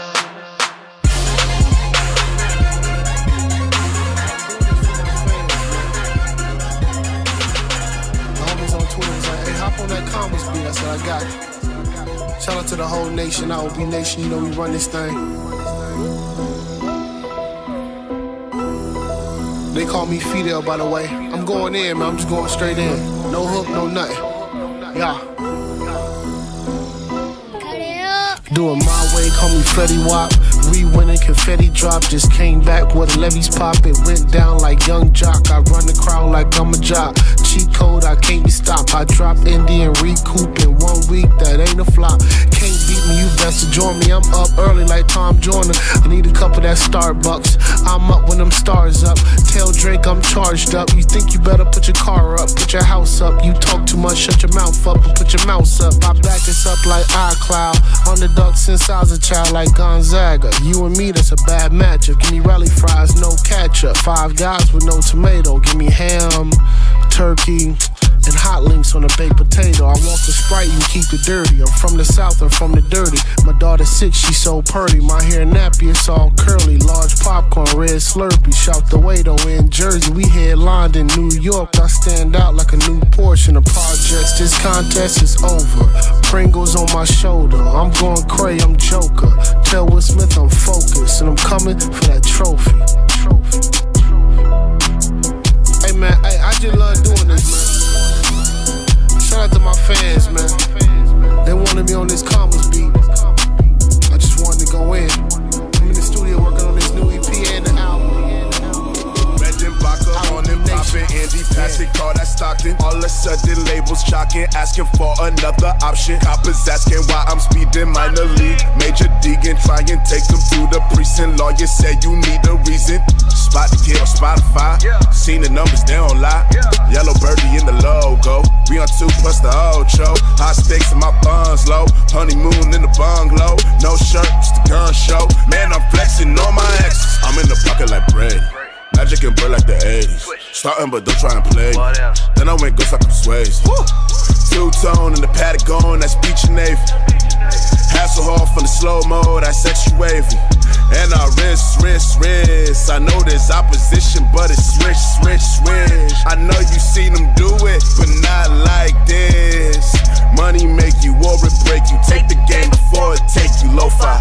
On that commas beat, I said I got it. Shout out to the whole nation, IOB Nation, you know we run this thing. They call me Fidel, by the way. I'm going in, man, I'm just going straight in. No hook, no nothing. Yeah. Doing my way, call me Fetty Wap. Re-winning, confetti drop. Just came back with a levies pop. It went down like Young Jock. I run the crowd like I'm a jock. Cheat code, I can't be stopped. I drop Indy and recoup in 1 week. That ain't a flop. Can't beat me, you best to join me. I'm up early like Tom Jordan. I need a cup of that Starbucks. I'm up when them stars up. Tell Drake I'm charged up. You think you better put your car up, put your house up. You talk too much, shut your mouth up and put your mouse up. I back this up like iCloud. Underdog since I was a child like Gonzaga. You and me, that's a bad matchup. Give me rally fries, no ketchup. 5 guys with no tomato. Give me ham, turkey, and hot links on a baked potato. I want the Sprite, you keep it dirty. I'm from the South, I'm from the dirty. My daughter's 6, she's so purty. My hair nappy, it's all curly. Large popcorn, red Slurpee. Shout the way though in Jersey. We headlined in New York. I stand out like a new Porsche in the projects. This contest is over. Pringles on my shoulder. I'm going cray, I'm Joker. Tell Will Smith I'm focused, and I'm coming for that trophy. Hey man, hey, I just love doing this, man. Shout out to my fans, man. They wanted me on this commas beat. I just wanted to go in. I'm in the studio working on this new EP and the album. On them poppin', Andy Patrick, call that Stockton. All of a sudden, labels jocking, asking for another option. Coppers asking why I'm speeding minor league. Major digging, try and take them to the precinct. Lawyers say you need a reason. Spot the kid on Spotify. Seen the numbers, they don't lie. Yellow birdie in the logo. We on 2 plus the Ocho. High stakes and my funds low. Honeymoon in the bungalow. No shirt, it's the gun show. Man, I'm flexing on my exes. I'm in the pocket like bread. Starting, but don't try and play. Then I went ghost like I'm Swayze. Two-tone in the paddock going, that's beach and navy. Hasselhoff from the slow-mo, that's extra wavy. And I wrist. I know there's opposition, but it's switch. I know you seen them do it, but not like this. Money make you or it break you. Take the game before it take you. Lo-fi.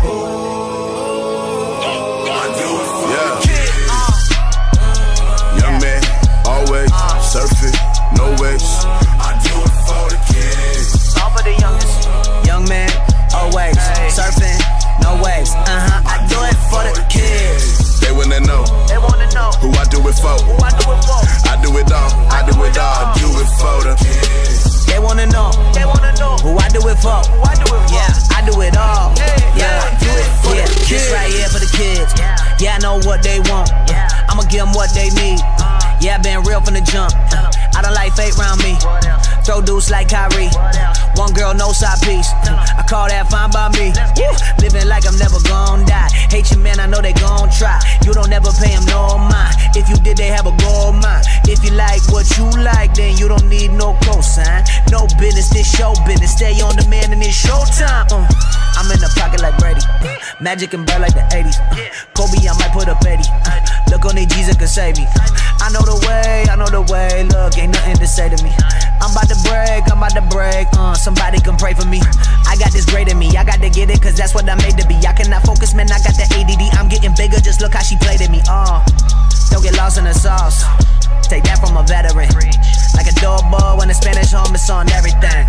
Young man, always surfing, no waves. I do it for the kids. All for the youngest. Young man, always surfing, no waves. I do it for the kids. They wanna know who I do it for. I do it all, I do it for the kids. They wanna know who I do it for. Yeah, I do it all. Yeah, I do it for the kids. This right here for the kids. Yeah, I know what they want. I'ma give them what they need. Yeah, I been real from the jump. I don't like fake round me. Throw deuce like Kyrie. One girl, no side piece. I call that fine by me. Living like I'm never gon' die. Hate you, man, I know they gon' try. You don't ever pay them no mind. If you did, they have a gold mine. If you like what you like, then you don't need no cosign. No business, this show business. Stay on demand and it's showtime. I'm in the pocket like Brady. Magic and Bird like the 80s. Kobe, I might put up 80. Look on these G's that can save me. I know the way. Look, ain't nothing to say to me. I'm about to break. Somebody can pray for me. I got this great in me. I got to get it, cause that's what I'm made to be. I cannot focus, man. I got the ADD. I'm getting bigger. Just look how she played at me. Don't get lost in the sauce. Take that from a veteran. Like a doorbell when the Spanish home is on everything.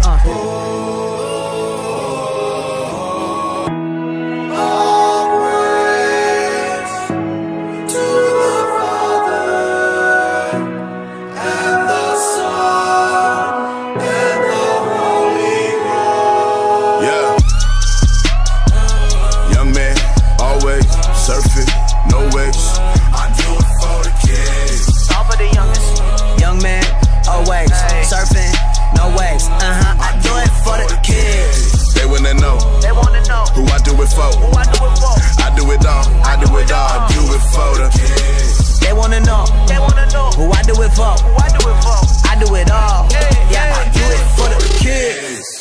Surfing, no waves. I do it for the kids. All for the youngest. Young man, always surfing, no waves. I do it for the kids. They wanna know who I do it for. I do it all, I do it for the kids. They wanna know who I do it for. I do it all. Yeah, I do it for the kids.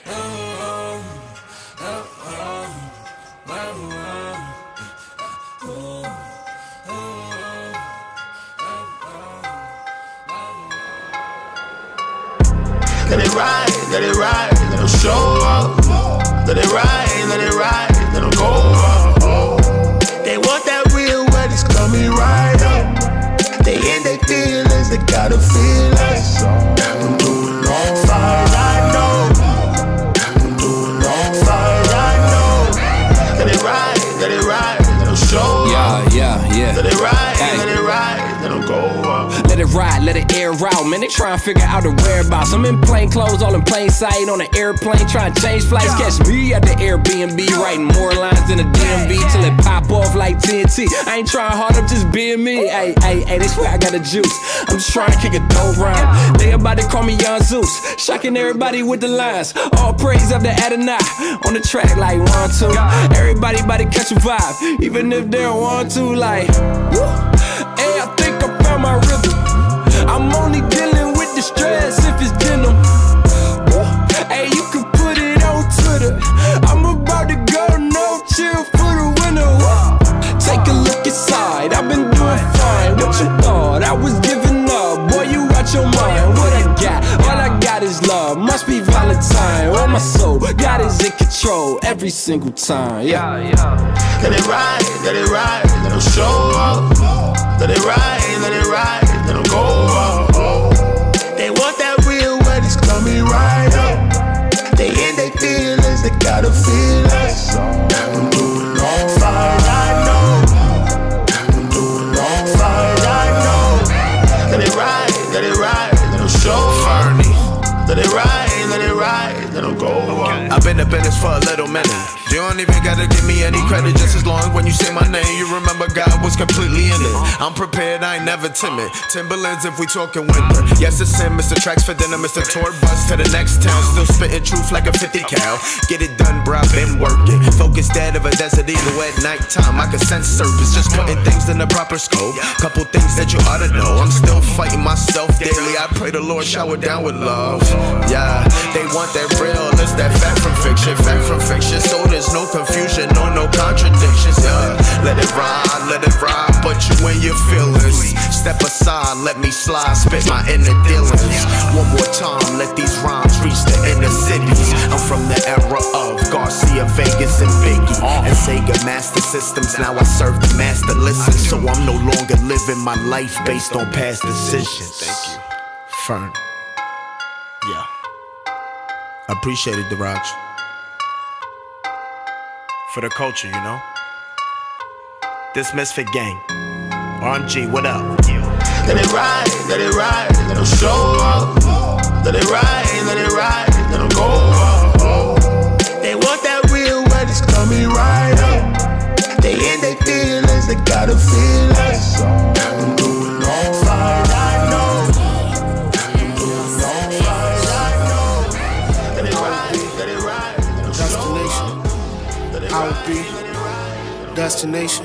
Let it ride, let them show up. Let it ride, let them go up. They want that real wet, it's coming right up. They in their feelings, they gotta feel us. I'm doing all far as I know. I'm doing all far as I know. Let it ride, let them show up. Yeah. Let it ride, let them go up. Let it ride, let it air out. Man, they try and figure out the whereabouts. I'm in plain clothes, all in plain sight. On an airplane, trying to change flights. Catch me at the Airbnb, writing more lines than a DMV till it pop off like TNT. I ain't trying hard, I'm just being me. Hey, they swear I got a juice. I'm just trying to kick a dope rhyme. They about to call me Young Zeus, shocking everybody with the lines. All praise up to Adonai on the track like 1, 2. Everybody about to catch a vibe, even if they don't want to. Like, woo. Hey, I think I found my rhythm. I'm only dealing with the stress if it's denim. Hey, you can put it on Twitter. I'm about to go no chill for the winter. Take a look inside, I've been doing fine. What you thought? I was giving up. Boy, you out your mind. What I got? All I got is love. Must be Valentine. Oh, my soul, God is in control every single time. Yeah. Let it ride, let them show up. Let it ride, let them go up. They want that real wet, it's coming right up. They in their feelings, they gotta feel us. I'm doing all far as I know. I'm doing all far as I know. Let it ride, let them show up. Let it ride, let them go up. I've been in business for a little minute. You don't even gotta give me any credit, just as long as when you say my name, you remember God was completely in it. I'm prepared, I ain't never timid. Timberlands if we talking winter. Yes, it's him, Mr. Tracks for dinner, Mr. Tour Bus to the next town. Still spitting truth like a 50 cal. Get it done, bro, I've been working. Focus dead of a desert eagle at nighttime. I can sense surface, just putting things in the proper scope. Couple things that you ought to know. I'm still fighting myself daily. I pray the Lord shower down with love. Yeah, they want that real, it's that fact from fiction. Fact from fiction, so there's no confusion, no contradictions. Yeah, let it ride, but you in your feelings. Step aside, let me slide, spit my inner dealings. One more time, let these rhymes reach the inner cities. I'm from the era of Garcia, Vegas, and Biggie, and Sega Master Systems. Now I serve the master. Listen, so I'm no longer living my life based on past decisions. Thank you, Fern. Yeah, I appreciate it, Daraj. For the culture, you know. This Misfit Gang, RMG, what up? Let it ride, let them show up. Let it ride, let them go up. They want that real when it's coming right up. They in their feelings, they gotta feel us. I'm doing all fine, I know. I'm doing all fine, I know. Let it ride, destination. I will be destination.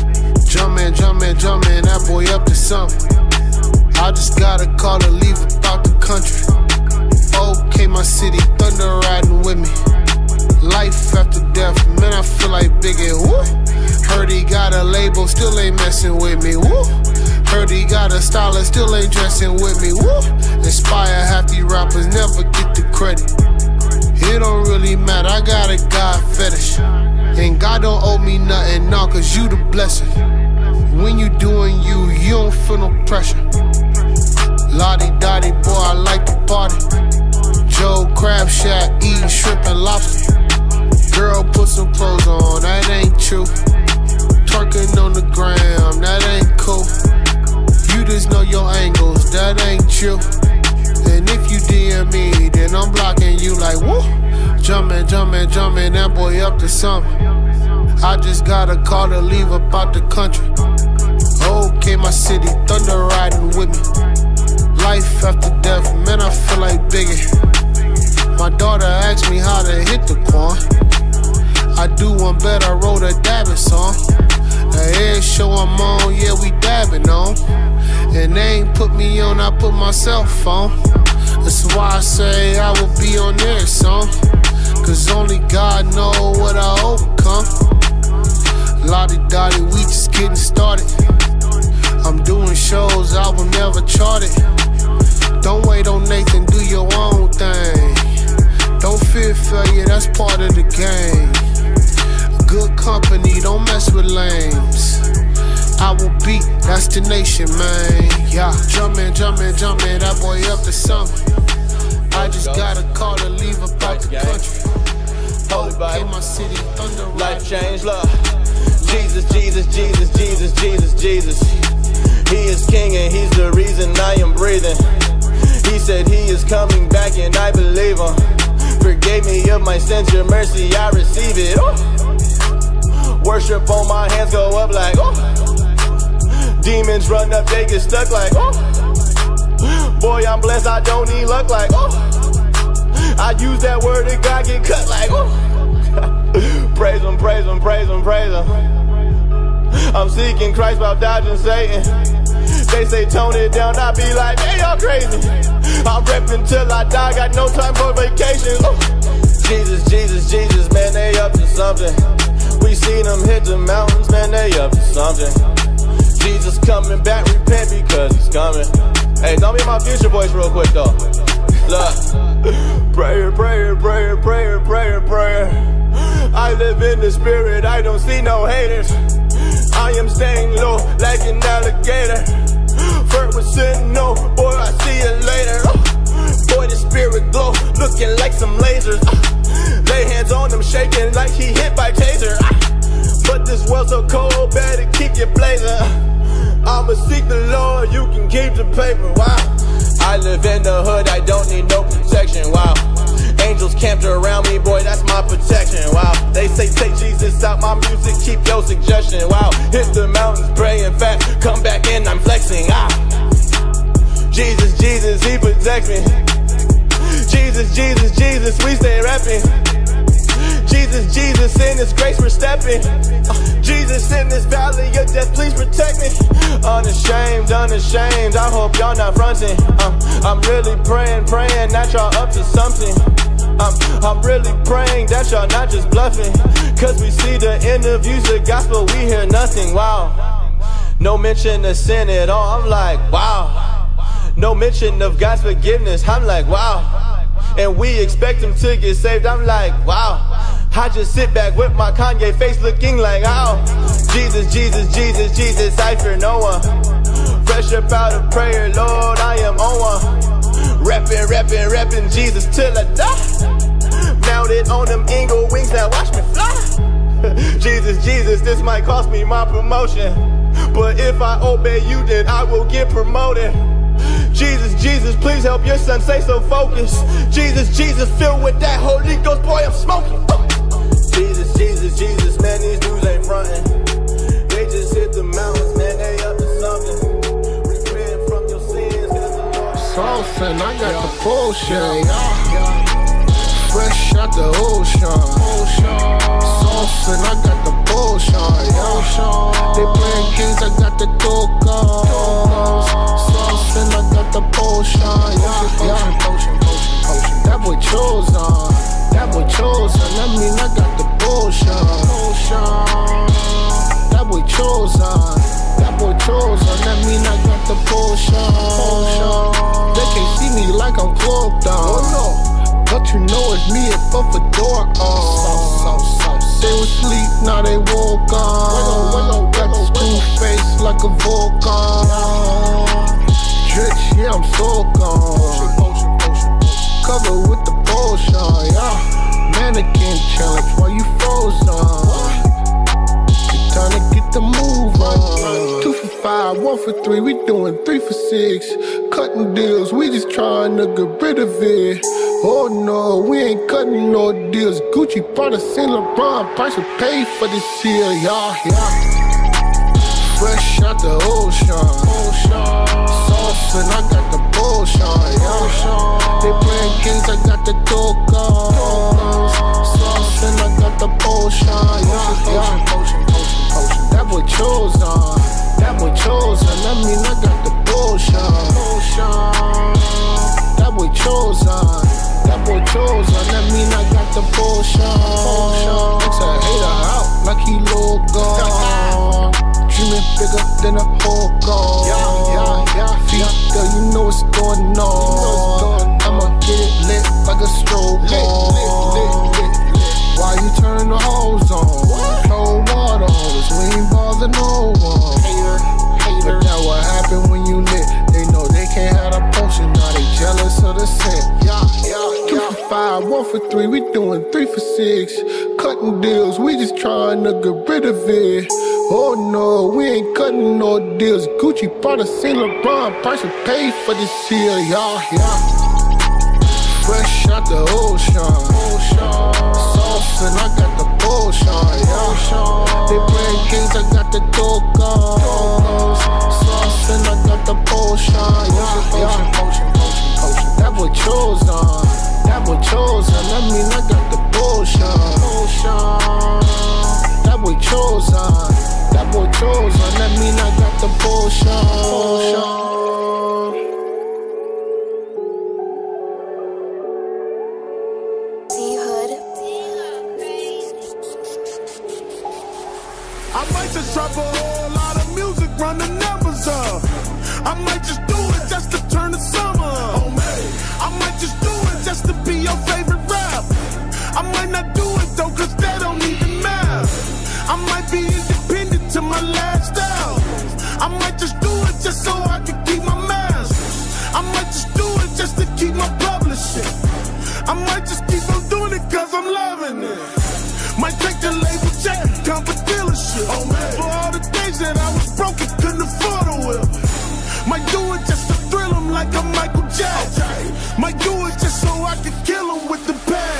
Jumpin', that boy up to something. I just gotta call to leave about the country. Okay, my city, thunder riding with me. Life after death, man, I feel like Biggie. Woo. Heard he got a label, still ain't messing with me. Woo. Heard he got a stylist, still ain't dressing with me. Woo. Inspire half these rappers, never get the credit. It don't really matter, I got a God fetish. And God don't owe me nothing, nah, cause you the blessing. When you doing you, you don't feel no pressure. Lottie-dottie, boy, I like to party. Joe Crab Shack, eating shrimp and lobster. Girl, put some clothes on, that ain't true. Twerking on the gram, that ain't cool. You just know your angles, that ain't true. And if you DM me, then I'm blocking you like, woo. Jumpin', that boy up to something. I just got a call to leave about the country. Okay, my city, thunder riding with me. Life after death, man, I feel like Biggie. My daughter asked me how to hit the quan. I do one better, I wrote a dabbing song. The air show I'm on, yeah, we dabbing on. And they ain't put me on, I put myself on. That's why I say I will be on their song. Cause only God know what I overcome. Lottie-dottie, we just getting started. I'm doing shows, I will never chart it. Don't wait on Nathan, do your own thing. Don't fear failure, that's part of the game. Good company, don't mess with lames. I will be, that's the nation, man. Yeah, jumpin', that boy up to something. I just got a call to leave about the country. Okay, my city, thunder riding. Life change, love. Jesus, Jesus, Jesus, Jesus, Jesus, Jesus. He is king and he's the reason I am breathing. He said he is coming back and I believe him. Forgave me of my sins, your mercy, I receive it. Ooh. Worship on my hands go up like, ooh. Demons run up, they get stuck like, ooh. Boy, I'm blessed, I don't need luck like, ooh. I use that word and God get cut like, ooh. Praise him, praise him, praise him, praise him. I'm seeking Christ while dodging Satan. They say tone it down, I be like, man, y'all crazy. I'm reppin' till I die, got no time for vacation. Ooh. Jesus, Jesus, Jesus, man, they up to something. We seen them hit the mountains, man, they up to something. Jesus coming back, repent because he's coming. Hey, don't be my future voice real quick though. Look, prayer, prayer, prayer, prayer, prayer, prayer. I live in the spirit, I don't see no haters. I am staying low like an alligator. Flirt with sin, no, boy, I see you later. Boy, the spirit glow, looking like some lasers. Lay hands on him, shaking like he hit by taser. But this world so cold, better keep your blazer. I'ma seek the Lord, you can keep the paper, wow. I live in the hood, I don't need no protection, wow. angels camped around me, boy, that's my protection. Wow, they say take Jesus out my music, keep your suggestion. Wow, hit the mountains, praying fast, come back in, I'm flexing. Jesus, Jesus, he protects me. Jesus, Jesus, Jesus, we stay rapping. Jesus, Jesus, in His grace we're stepping. Jesus, in this valley of death, please protect me. Unashamed, unashamed, I hope y'all not fronting. I'm really praying that y'all up to something. I'm really praying that y'all not just bluffing. Cause we see the interviews, the gospel, we hear nothing. Wow, no mention of sin at all, I'm like, wow. No mention of God's forgiveness, I'm like, wow. And we expect Him to get saved, I'm like, wow. I just sit back with my Kanye face looking like, oh, Jesus, Jesus, Jesus, Jesus, I fear no one. Fresh up out of prayer, Lord, I am on one. Rapping, rapping, rapping Jesus till I die. Mounted on them eagle wings, now watch me fly. Jesus, Jesus, this might cost me my promotion, but if I obey you, then I will get promoted. Jesus, Jesus, please help your son stay so focused. Jesus, Jesus, filled with that Holy Ghost, boy, I'm smoking. Jesus, Jesus, Jesus, man, these dudes ain't frontin'. They just hit the mountains, man, they up to something. Repent from your sins, cause the Lord Saucin', I got the bullshit, fresh out the ocean. Saucin', I got the bullshit, they playing games, I got the go-go. Saucin', I got the bullshit, that boy chosen. That boy chosen, that mean I got the bullshit. That boy chosen, that boy chosen, that mean I got the bullshit. They can't see me like I'm cloaked on, but you know it's me if a fedora on. They was asleep, now they woke on. Got this two-face like a Vulcan. Rich, yeah, I'm so gone. Covered with the bullshit, mannequin challenge while you frozen. It's time to get the move on. 2 for 5, 1 for 3, we doing 3 for 6. Cutting deals, we just trying to get rid of it. Oh no, we ain't cutting no deals. Gucci, Prada, Saint Laurent, price will pay for this year, Fresh out the ocean. Saucin', I got the bullshit, They playing games, I got the go-go's. Saucin', I got the bullshit, That boy chosen, that boy chosen, that mean I got the bullshit. That boy chosen, that boy chosen, that mean I got the bullshit. Makes a hater out like he low-gone. Dreaming bigger than a whole goal. Feet, girl, you know what's going on. I'ma get it lit like a strobe. Why you turn the hose on? Cold water hose, we ain't bother no one. But now what happen when you lit? They know they can't have a potion, now they jealous of the scent. 2 for 5, 1 for 3, we doing 3 for 6. Cutting deals, we just trying to get rid of it. Oh no, we ain't cutting no deals. Gucci, Prada, Saint Laurent, price will pay for this year, Fresh out the ocean. Saucin', I got the bullshit, They playing games, I got the go-go's. Saucin', I got the bullshit, That boy chosen, that boy chosen, that mean I got the bullshit. That boy chosen. That boy chosen, that mean I got the bullshit. I might just drop a whole lot of music, run the numbers up. I might just do it just to turn the summer up. I might just do it just to be your favorite rap. I might not do it though, cause that don't even matter. I might be independent to my last hour. I might just do it just so I can keep my mask. I might just do it just to keep my publishing. I might just keep on doing it cause I'm loving it. Might take the label check, come for dealership. For all the days that I was broke and couldn't afford a whip. Might do it just to thrill him like I'm Michael Jackson. Might do it just so I can kill him with the past.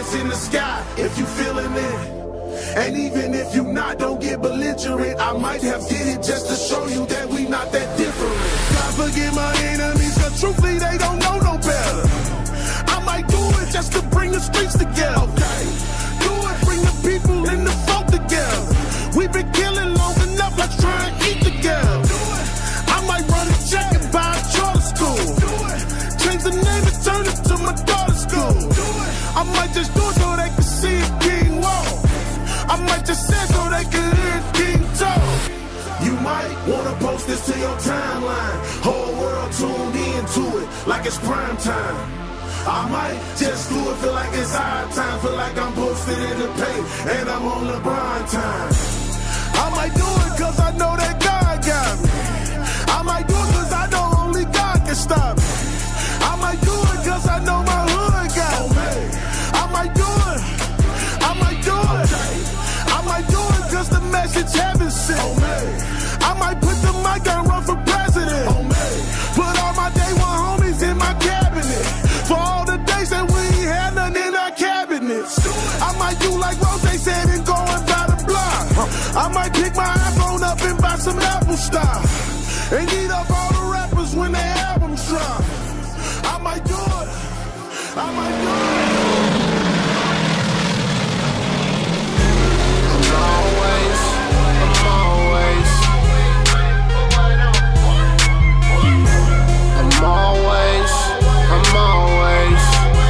hands in the sky if you feeling it. And even if you not, don't get belligerent. I might have did it just to show you that we not that different. God forgive my enemies, cause truthfully they don't know no better. I might do it just to bring the streets together. Okay, do it, bring the people and the folk together. We've been killing long enough, let's try and eat together. Do it. I might run a check and buy a charter school. Do it. Change the name and turn it to my daughter's school. Do it. I might just do it so they can see a king walk. I might just say so they can hear King talk. You might wanna post this to your timeline. Whole world tuned into it like it's prime time. I might just do it, feel like it's our time. Feel like I'm posted in the paint and I'm on LeBron time. I might do it cause I know that God got me. I might do it cause I know only God can stop me. I might do it cause I know my hood got me. I might do it. I might do it. I might do it cause the message heaven sent. I might put the mic and run for president. Put all my day one homies in my cabinet. For all the days that we ain't had none in our cabinets. I might do like Rose said and go and buy the block. I might pick my iPhone up and buy some Apple stock. And eat up all the rappers when their albums drop. I might do it. I might do it. I'm always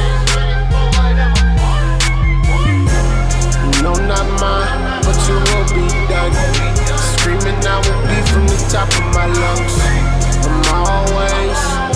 no, not mine, but you will be done. Screaming I will be from the top of my lungs. I'm always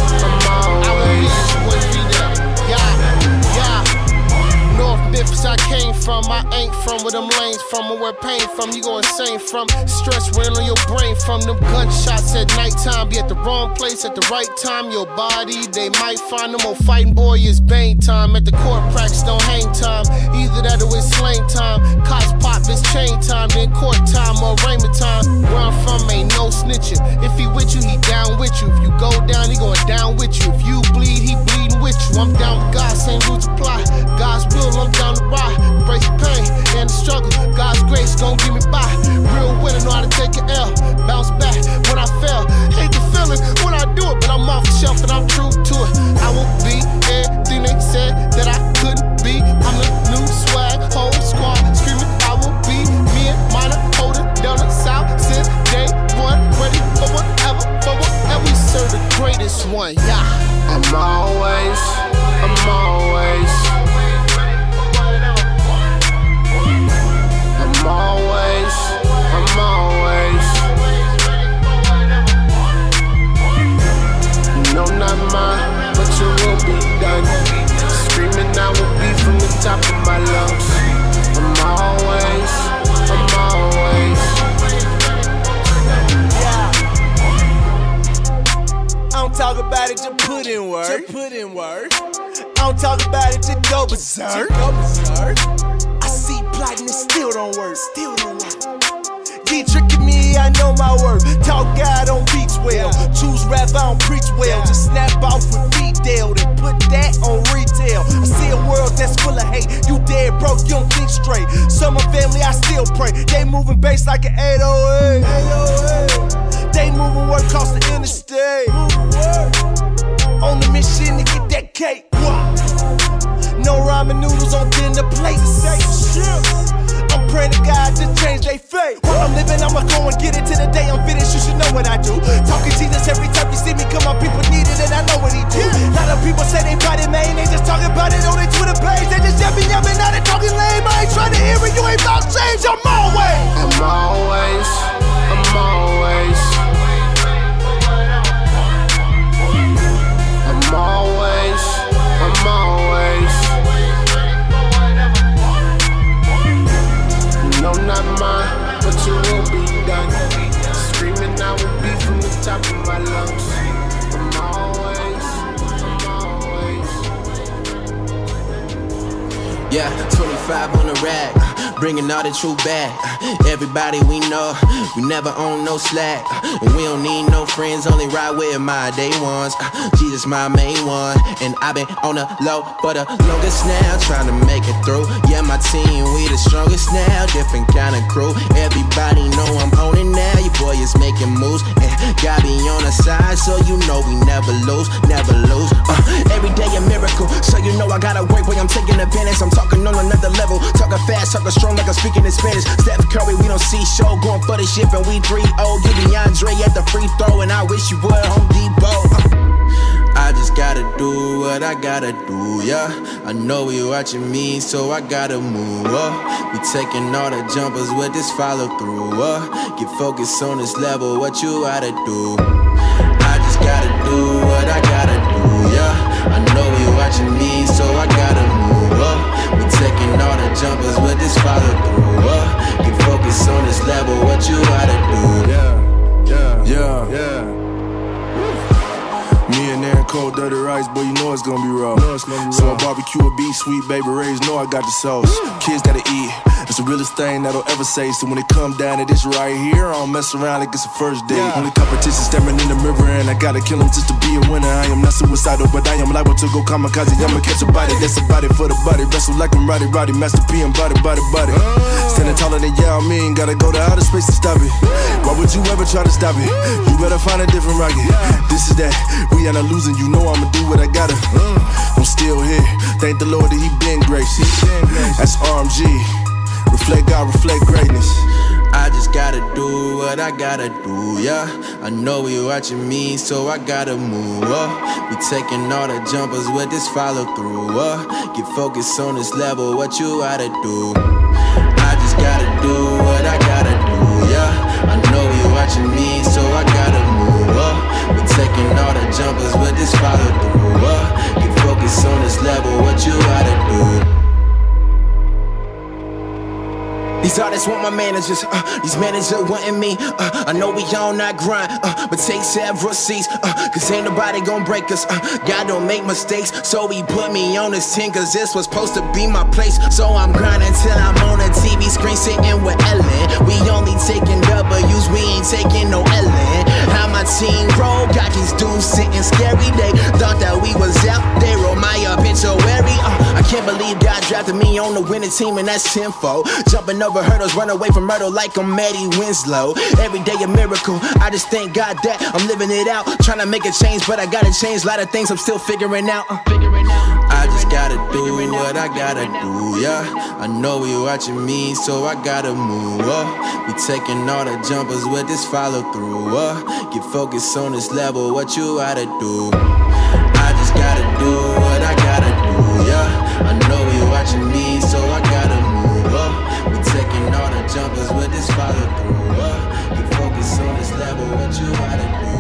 North Memphis I came from, I ain't from where them lanes from, or where pain from, you go insane from. Stress weighing on your brain from them gunshots at nighttime. Be at the wrong place at the right time. Your body, they might find them old fighting boy is bang time. At the court practice, don't hang time. Either that or it's slang time. Cops pop, it's chain time. Then court time or arraignment time. Where I'm from ain't no snitching. If he with you, he down with you. If you go down, he going down with you. If you bleed, he bleeding with you. I'm down with God, same roots apply. God's will, I'm down to ride. Embrace the pain and the struggle. God's grace gon' get me by. Real winner know how to take an L. Bounce back when I fell. Hate the feeling when I do it, but I'm off the shelf and I'm true to it. I will be everything they said that I couldn't be. I'm the new swag, whole squad screaming. I will be me and mine holding down the south since day one. Ready for whatever, we serve the greatest one. Yeah, I'm always. No, not mine, but you will be done. Screaming I will be from the top of my lungs. I'm always. Yeah. I don't talk about it, just put in work. I don't talk about it, just go berserk. I see plotting, it still don't work. Keep tricking me, I know my worth. Talk God, don't beats well. Choose rap, I don't preach well. Just snap off with detail, then put that on retail. I see a world that's full of hate. You dead broke, you don't think straight. Some of my family, I still pray. They moving bass like an 808. They moving work across the interstate. On the mission to get that cake. No ramen noodles on dinner plates. I'm praying to God to change their fate. While I'm living, I'ma go and get it till the day I'm finished. You should know what I do. Talking Jesus every time you see me come up, people need it and I know what he do. A lot of people say they bought it, man. They just talking about it on their Twitter page. They just yapping, now they talking lame. I ain't trying to hear it, you ain't about change. I'm always. No, not mine, but you will be done. Screaming I will be from the top of my lungs. I'm always. Yeah, 25 on the rack. bringing all the truth back. Everybody we know, we never own no slack. And we don't need no friends, only ride with my day ones. Jesus my main one, and I've been on the low for the longest now, trying to make it through. Yeah, my team, we the strongest now, different kind of crew. Everybody know I'm on it now, your boy is making moves, and God be on the side, so you know we never lose, never lose. Every day a miracle, so you know I gotta work, boy, I'm taking advantage. I'm talking on another level, talking fast, talking strong like I'm speaking in Spanish. Steph Curry, we don't see show, going for the ship, and we 3-0. You DeAndre at the free throw, and I wish you would Home Depot. I just gotta do what I gotta do, yeah. I know you watching me, so I gotta move up. We taking all the jumpers with this follow through, get focused on this level, what you gotta do. I just gotta do what I gotta do, yeah. I know you watching me, so I gotta move up. We taking all the jumpers with this follow through, get focused on this level, what you gotta do. Yeah. Me and Aaron cold dirty rice, boy, you know it's gonna be raw. So I barbecue a beef, sweet baby Ray's know I got the sauce. Kids gotta eat, it's the realest thing that'll ever say. So when it come down to this right here, I don't mess around like it's a first date. Only competition staring in the mirror, and I gotta kill him just to be a winner. I am not suicidal, but I am liable to go kamikaze. I'ma catch a body, that's a body for the body. Wrestle like I'm Roddy, Master P and body. Standing taller than Yao Ming, gotta go to outer space to stop it. Why would you ever try to stop it? You better find a different rocket. This is that, we are not losing, you know I'ma do what I gotta. I'm still here, thank the Lord that he been gracious. That's RMG, reflect God, reflect greatness. I just gotta do what I gotta do, yeah. I know you watching me, so I gotta move up. We taking all the jumpers with this follow through, get focused on this level, what you gotta do. I just gotta do what I gotta do, yeah. I know you watching me, so I gotta move up. We taking all the jumpers with this follow through, get focused on this level, what you gotta do. These artists want my managers, these managers wanting me. I know we on that grind, but take several seats, cause ain't nobody gon' break us. God don't make mistakes, so he put me on this team, cause this was supposed to be my place. So I'm grinding till I'm on a TV screen sitting with Ellen. We only taking W's, we ain't taking no Ellen. How my team roll, got these dudes sitting scary. They thought that we was out, they roll my obituary. I can't believe God drafted me on the winning team, and that's tenfold. Jumping over hurdles, run away from murder like I'm Maddie Winslow. Every day a miracle, I just thank God that I'm living it out. Trying to make a change, but I gotta change a lot of things I'm still figuring out. I just gotta do what I gotta do, yeah. I know you watching me, so I gotta move up. We taking all the jumpers with this follow through, get focused on this level, what you gotta do. I just gotta do what I gotta do, yeah. I know you watching me, so I gotta move up. We taking all the jumpers with this follow through, get focused on this level, what you gotta do.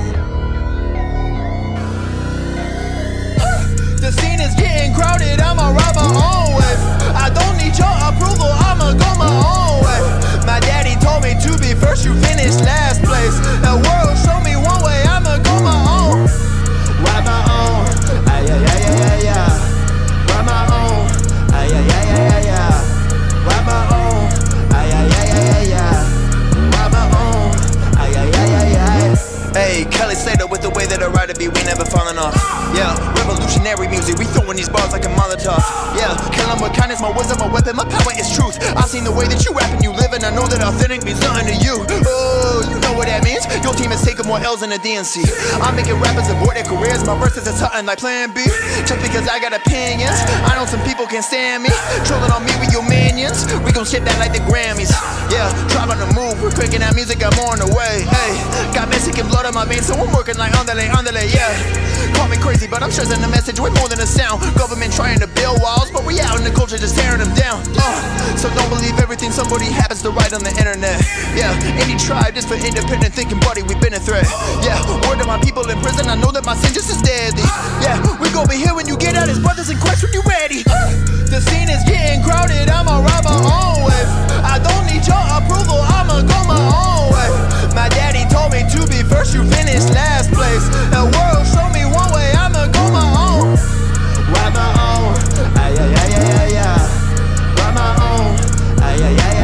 The scene is getting crowded, I'ma ride my own way. I don't need your approval, I'ma go my own way. My daddy told me to be first, you finish last place. The world show me one way, I'ma go my own. Ride my own, ay ay ay ay ay ay. Ride my own, ay ay ay ay ay ay. Ride my own, ay ay ay ay ay ay. Ride my own, ay ay ay ay ay. Hey, Kelly Slater with the way that I ride to be, we never falling off. Yeah, revolutionary music, we throwing these bars like a Molotov. Yeah, kill 'em with kindness, my wisdom, my weapon, my power is truth. I've seen the way that you rap and you live, and I know that authentic means nothing to you. Oh, you know what that means? Your team is taking more L's than the DNC. I'm making rappers abort their careers, my verses are something like Plan B. Just because I got opinions, I know some people can't stand me. Trolling on me with your minions, we gon' shit that like the Grammys. Yeah, drive on the move, we're cranking that music, I'm on the way. Hey, got Mexican blood on my veins, so I'm working like underlay, yeah. Call me crazy, but I'm stressing the message way more than a sound. Government trying to build walls, but we out in the culture just tearing them down. So don't believe everything somebody happens to write on the internet. Yeah, any tribe just for independent thinking, buddy, we've been a threat. Yeah, word to my people in prison, I know that my sin just is deadly. Yeah, we gon' be here when you get out as brothers in Christ when you ready. The scene is getting crowded, I'ma ride my own way. I don't need your approval, I'ma go my own way. My daddy told me to be first, you finish last place. The world show me one way, I'ma go my own. Ride my own, ay ay ay ay ay ay. Ride my own, ay ay ay ay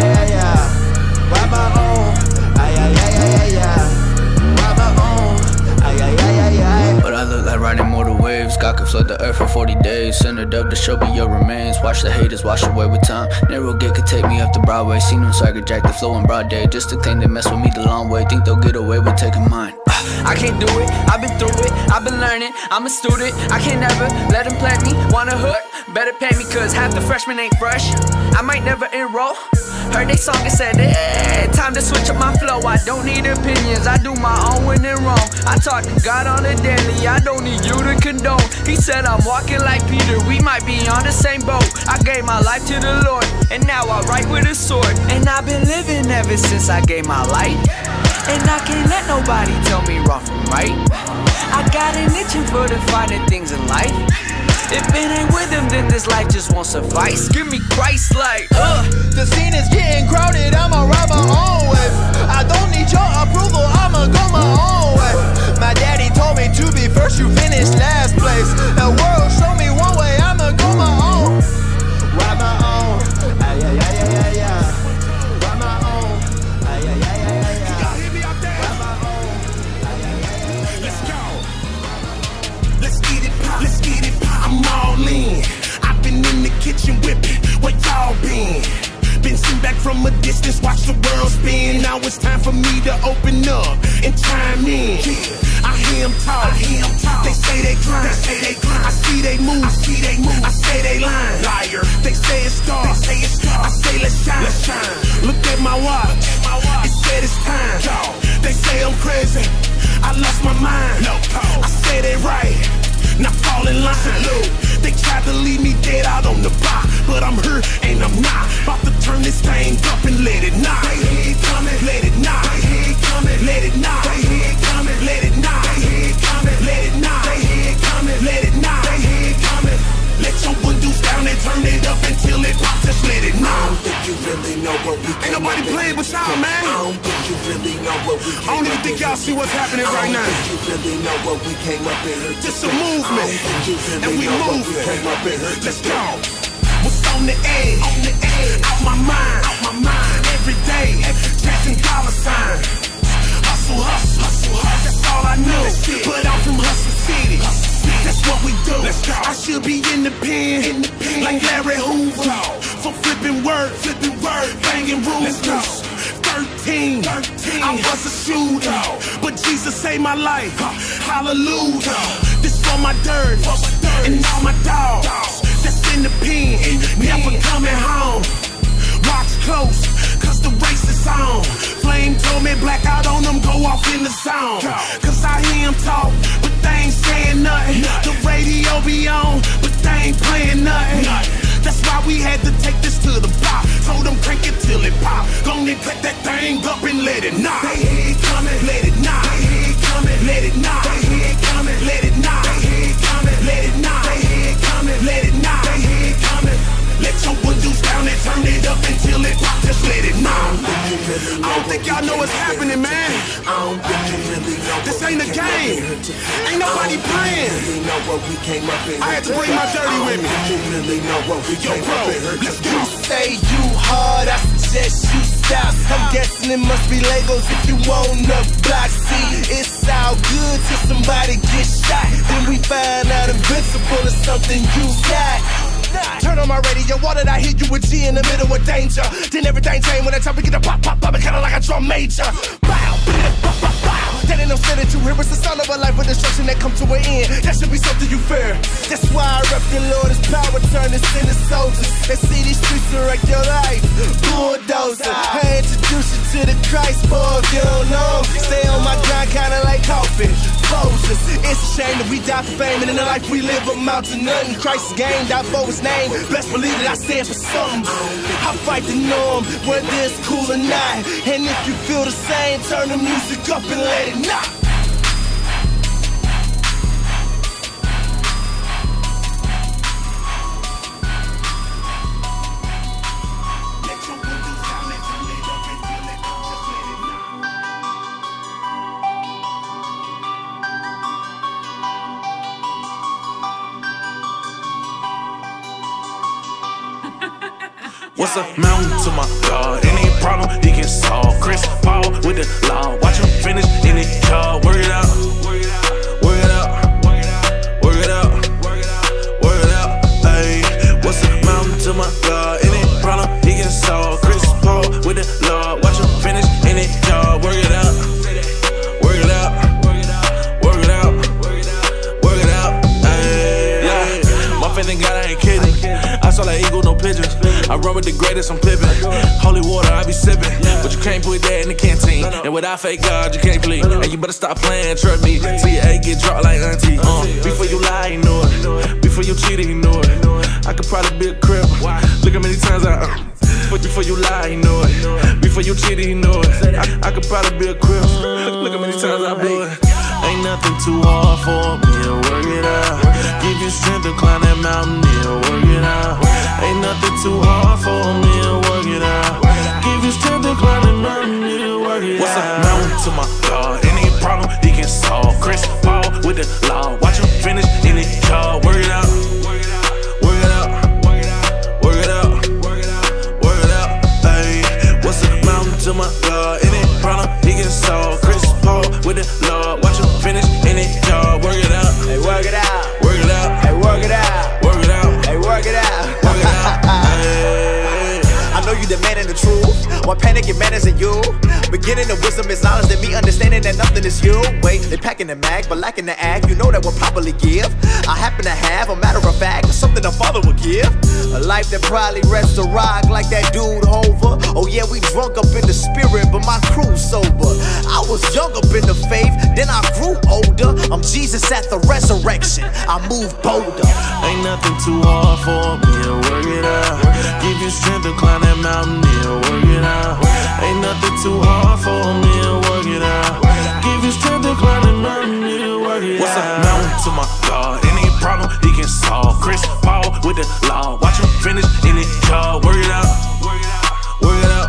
the dub to show me your remains. Watch the haters wash away with time. Narrow gate could take me up to Broadway. Seen them swagger jack the flow in broad day. Just to think they mess with me the long way. Think they'll get away with taking mine. I can't do it, I've been through it, I've been learning, I'm a student, I can't never let them plant me, wanna hurt, better pay me cause half the freshmen ain't fresh, I might never enroll, heard they song and said, time to switch up my flow, I don't need opinions, I do my own when in wrong, I talk to God on a daily, I don't need you to condone, he said I'm walking like Peter, we might be on the same boat, I gave my life to the Lord, and now I write with a sword, and I've been living ever since I gave my life. And I can't let nobody tell me wrong from right. I got an itching for the finer things in life. If it ain't with him, then this life just won't suffice. Give me Christ like, the scene is getting crowded, I'ma ride my own way. I don't need your approval, I'ma go my own way. My daddy told me to be first, you finish last place. The world show me one way, I'ma go my own. Ride my own, ay, ay, ay, ay, ay, ay. Ride my own, ay, ay, ay, ay, ay, ay. Let's get it, I'm all in. I've been in the kitchen whipping, where y'all been? Been sitting back from a distance, watch the world spin. Now it's time for me to open up and chime in. I hear them talk, they say they grind, I see they move, I say they lying. Liar, they say it's dark, I say let's shine. Look at my watch, it said it's time. They say I'm crazy, I lost my mind. I say they right, now fall in line. They tried to leave me dead out on the block, but I'm here and I'm not. About to turn this thing up and let it knock. They hear it coming, let it knock. They hear it coming, let it knock. They hear it coming, let it knock. They hear it coming, let it knock. They hear it coming, let it knock. They hear it coming. Let your windows down and turn it up until it pops. Just let it knock. I don't think you really know what we ain't nobody playing but y'all, man. I don't think you really know what we came. I don't even think y'all see what's happening right now. I don't think you really know what we came up in here. Just a movement, and we moving. Let's go. What's on the edge? Out my mind. Every day, chasing dollar signs. Hustle. That's all I know. But I'm from Hustle City. That's what we do. I should be in the pen, like Larry Hoover. For flipping word, banging rules. 13, I was a shooter, but Jesus saved my life. Hallelujah. This for my dirt and all my dogs that's in the pen, never coming home. Watch close, cause the race is on. Flame told me black out on them, go off in the zone. Cause I hear him talk, but they ain't saying nothing. The radio be on, but they ain't playing nothing. That's why we had to take this to the block. Told them crank it till it pop. Gonna cut that thing up and let it knock. They hear it coming, let it knock. They hear it coming, let it knock. They hear it coming, let it knock. They hear it coming, let it knock. They hear it coming, let it knock. They hear it coming. Let your windows down and turn it up until it pop. Just let it knock. I don't think y'all know what's happening, man. This ain't a game. Ain't nobody playing. I had to bring my dirty with me. Yo, bro, let's go. You say you hard, I suggest you stop. I'm guessing it must be Legos if you on the block. See, it's all good till somebody gets shot. Then we find out invincible is something you got. Turn on my radio, why did I hear you with G in the middle of danger? Then everything changed when I time to get a pop, it kinda like a drum major. Bow, bow. That ain't no shit that you hear, it's the sound of a life of destruction that come to an end. That should be something you fear. That's why I rep the Lord, his power turn us into soldiers. They see these streets to wreck your life. Bulldozer, I introduce you to the Christ, boy, if you don't know. Stay on my grind, kinda like coffee. It's a shame that we die for fame, and in the life we live amount to nothing. Christ's game, die for his name. Best believe that I stand for something. I fight the norm, whether it's cool or not. And if you feel the same, turn the music up and let it knock. What's a mountain to my God? Any problem he can solve. Chris Paul with the law. Watch him finish in it, y'all. Work it out. Work it out. Work it out. Work it out. Work it out. Hey. you can't put that in the canteen. And without fake God, you can't plead. And you better stop playing, trust me. See your A get dropped like auntie. Before you lie, you know it. Before you cheat, you know it. I could probably be a crip. Look how many times before you lie, you know it. Before you cheat, you know it. I could probably be a crip. Look how many times I blew it. Ain't nothing too hard for me to work it out. Give you strength to climb that mountain, yeah, work it out. Ain't nothing too hard for me to work it out. Give you strength to climb that mountain, yeah, work it out. What's a mountain to my God? Any problem he can solve. Chris Paul with the law. Watch him finish in it, y'all. Work it out. Work it out. Work it out. Work it out. Hey, what's a mountain to my God? Any problem he can solve. Chris Paul with the law. Watch him finish in it, y'all. Work it out. Hey, work it out. Work it out. Hey, work it out. Work it out. Hey, work it out. Work it out. Hey. I know you demanding the truth. One panic and manners in you. Beginning of wisdom is knowledge, that me understanding that nothing is you. Wait, they packing the mag, but lacking the act. You know that we'll probably give. I happen to have a matter of fact, something a father would give. A life that probably rests a rock like that dude Hover. Oh yeah, we drunk up in the spirit, but my crew's sober. I was young up in the faith, then I grew older. I'm Jesus at the resurrection. I move bolder. Ain't nothing too hard for me to work it out. Give you strength to climb that mountain, yeah, work it out. Ain't nothing too hard for me to work it out. Give you strength to climb that mountain, yeah, work it out. What's a mountain to my God? Any problem he can solve. Chris Paul with the law. Watch him finish in it, y'all. Work it out. Work it out. Work it out.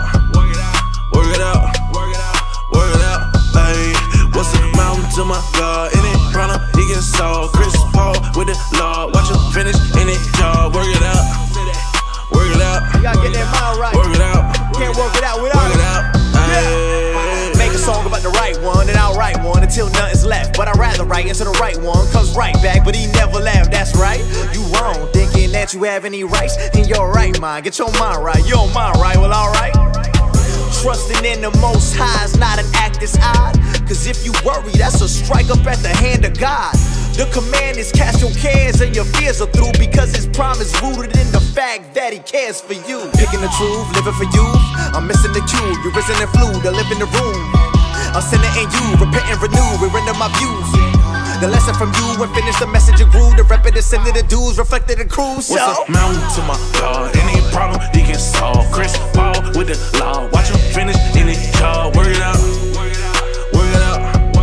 Work it out. Work it out. Hey, what's a mountain to my God? Any problem he can solve. Chris Paul with the law. Watch him finish in it, y'all. Work it out. Work it out. You gotta get that mind right. Work it out. Can't work it out without work it out. Yeah. Make a song about the right one, and I'll write one until nothing's left. But I'd rather write into the right one. Comes right back, but he never left. That's right. You wrong, thinking that you have any rights in your right mind. Get your mind right. Your mind right. Well, alright. Trusting in the Most High is not an act that's odd. Cause if you worry, that's a strike up at the hand of God. The command is cast your cares and your fears are through. Because his promise rooted in the fact that he cares for you. Picking the truth, living for you. I'm missing the cue, you're risen and flew to live in the room. I'm sinning in you, repent and renew, re-render my views. The lesson from you and finish the message you grew. The rep of the sin of the dudes reflected the crew. So what's a mountain to my God? Any problem he can solve. Chris Paul with the law. Watch him finish in it, y'all. Work it out. Work it out. Work it out.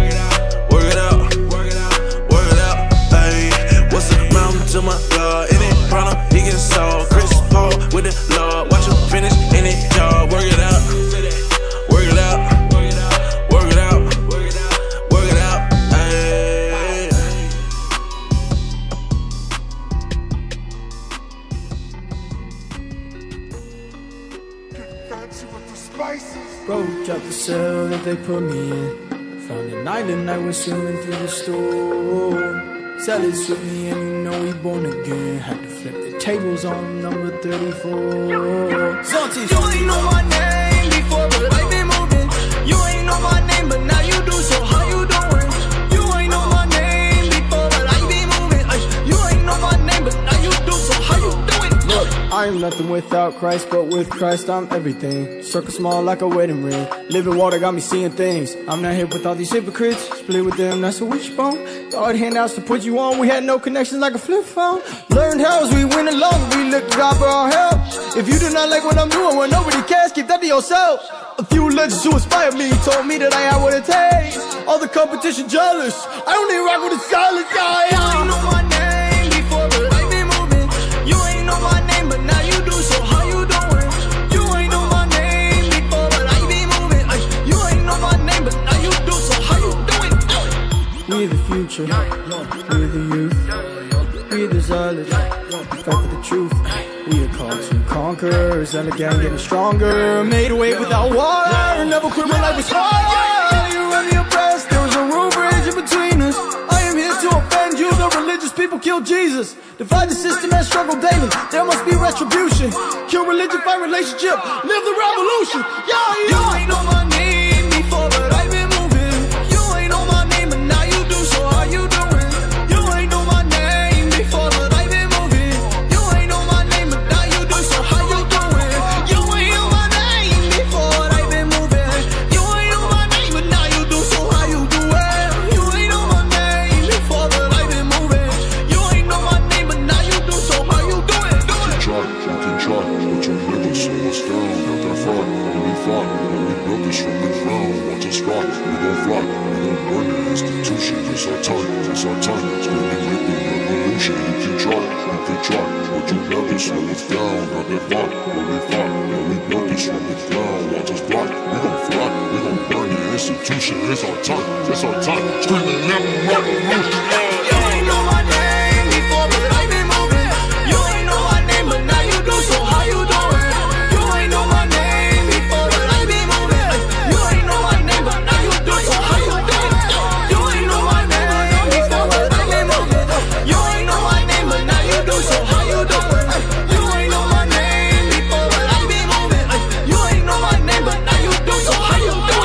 Work it out. Work it out. Hey, what's a mountain to my God? Any problem he can solve. Chris Paul with the law. Watch him finish in it, y'all. Work it out. Work it out. Work it out. Work it out. Hey. Broke out the cell that they put me in. Found an island, I was swimming through the storm. Zealots with me and you know we born again. Had to flip the tables on number 34. Zonties. You ain't know my name before, but I've been moving. You ain't know my name, but now you do, so how you doing? You ain't know my name before, but I've been moving. You ain't know my name, but now you do, so how you doing? Look, I am nothing without Christ, but with Christ I'm everything. Circle small like a wedding ring. Living water got me seeing things. I'm not here with all these hypocrites. Split with them, that's a wishbone. God handouts to put you on. We had no connections like a flip phone. Learned how as we went along. We looked to God for our help. If you do not like what I'm doing, when nobody cares, keep that to yourself. A few legends who inspired me told me that I had what it takes. All the competition jealous. I don't need rock with the silence, guy. You ain't know my name before, but I've been moving. You ain't know my name, but now you do, so how you doing? You ain't know my name before, but I've been moving. You ain't know my name, but now you do, so how you doing? We the future, we the youth, we the zealots, fight for the truth. We are called to conquer, zealot gang getting stronger. Made away without water, never quit when life was hard. You and the oppressed, there was a room bridge in between us. I am here to offend you, the religious people killed Jesus. Divide the system and struggle daily, there must be retribution. Kill religion, find relationship, live the revolution. Yeah. You ain't know my name before, but I've been moving. You ain't know my name, but now you do, so how you doing? You ain't know my name before, but I've been moving. You ain't know my name, but now you do, so how you doing? You ain't know my name before, but I've been moving. up us from the ground. Watch us rock, we gon' fly, we gon' burn the institution. It's our time, it's our time. Screaming with the revolution. You can try, but you never slow us down. Got that vibe, when we fight, yeah, we built this from the ground. Watch us rock, we gon' fly, we gon' burn the institution. It's our time, it's our time. Screaming revolution. You ain't know my name before, but I been moving. You ain't know my name, but now you do, so how you doing? You ain't know my name before, but I been moving. You ain't know my name, but now you do, so how you doing? You ain't know my name before, but I been moving. You ain't know my name, but now you do, so how you doing? You ain't know my name before, but I been moving. You ain't know my name, but now you do, so how you doing?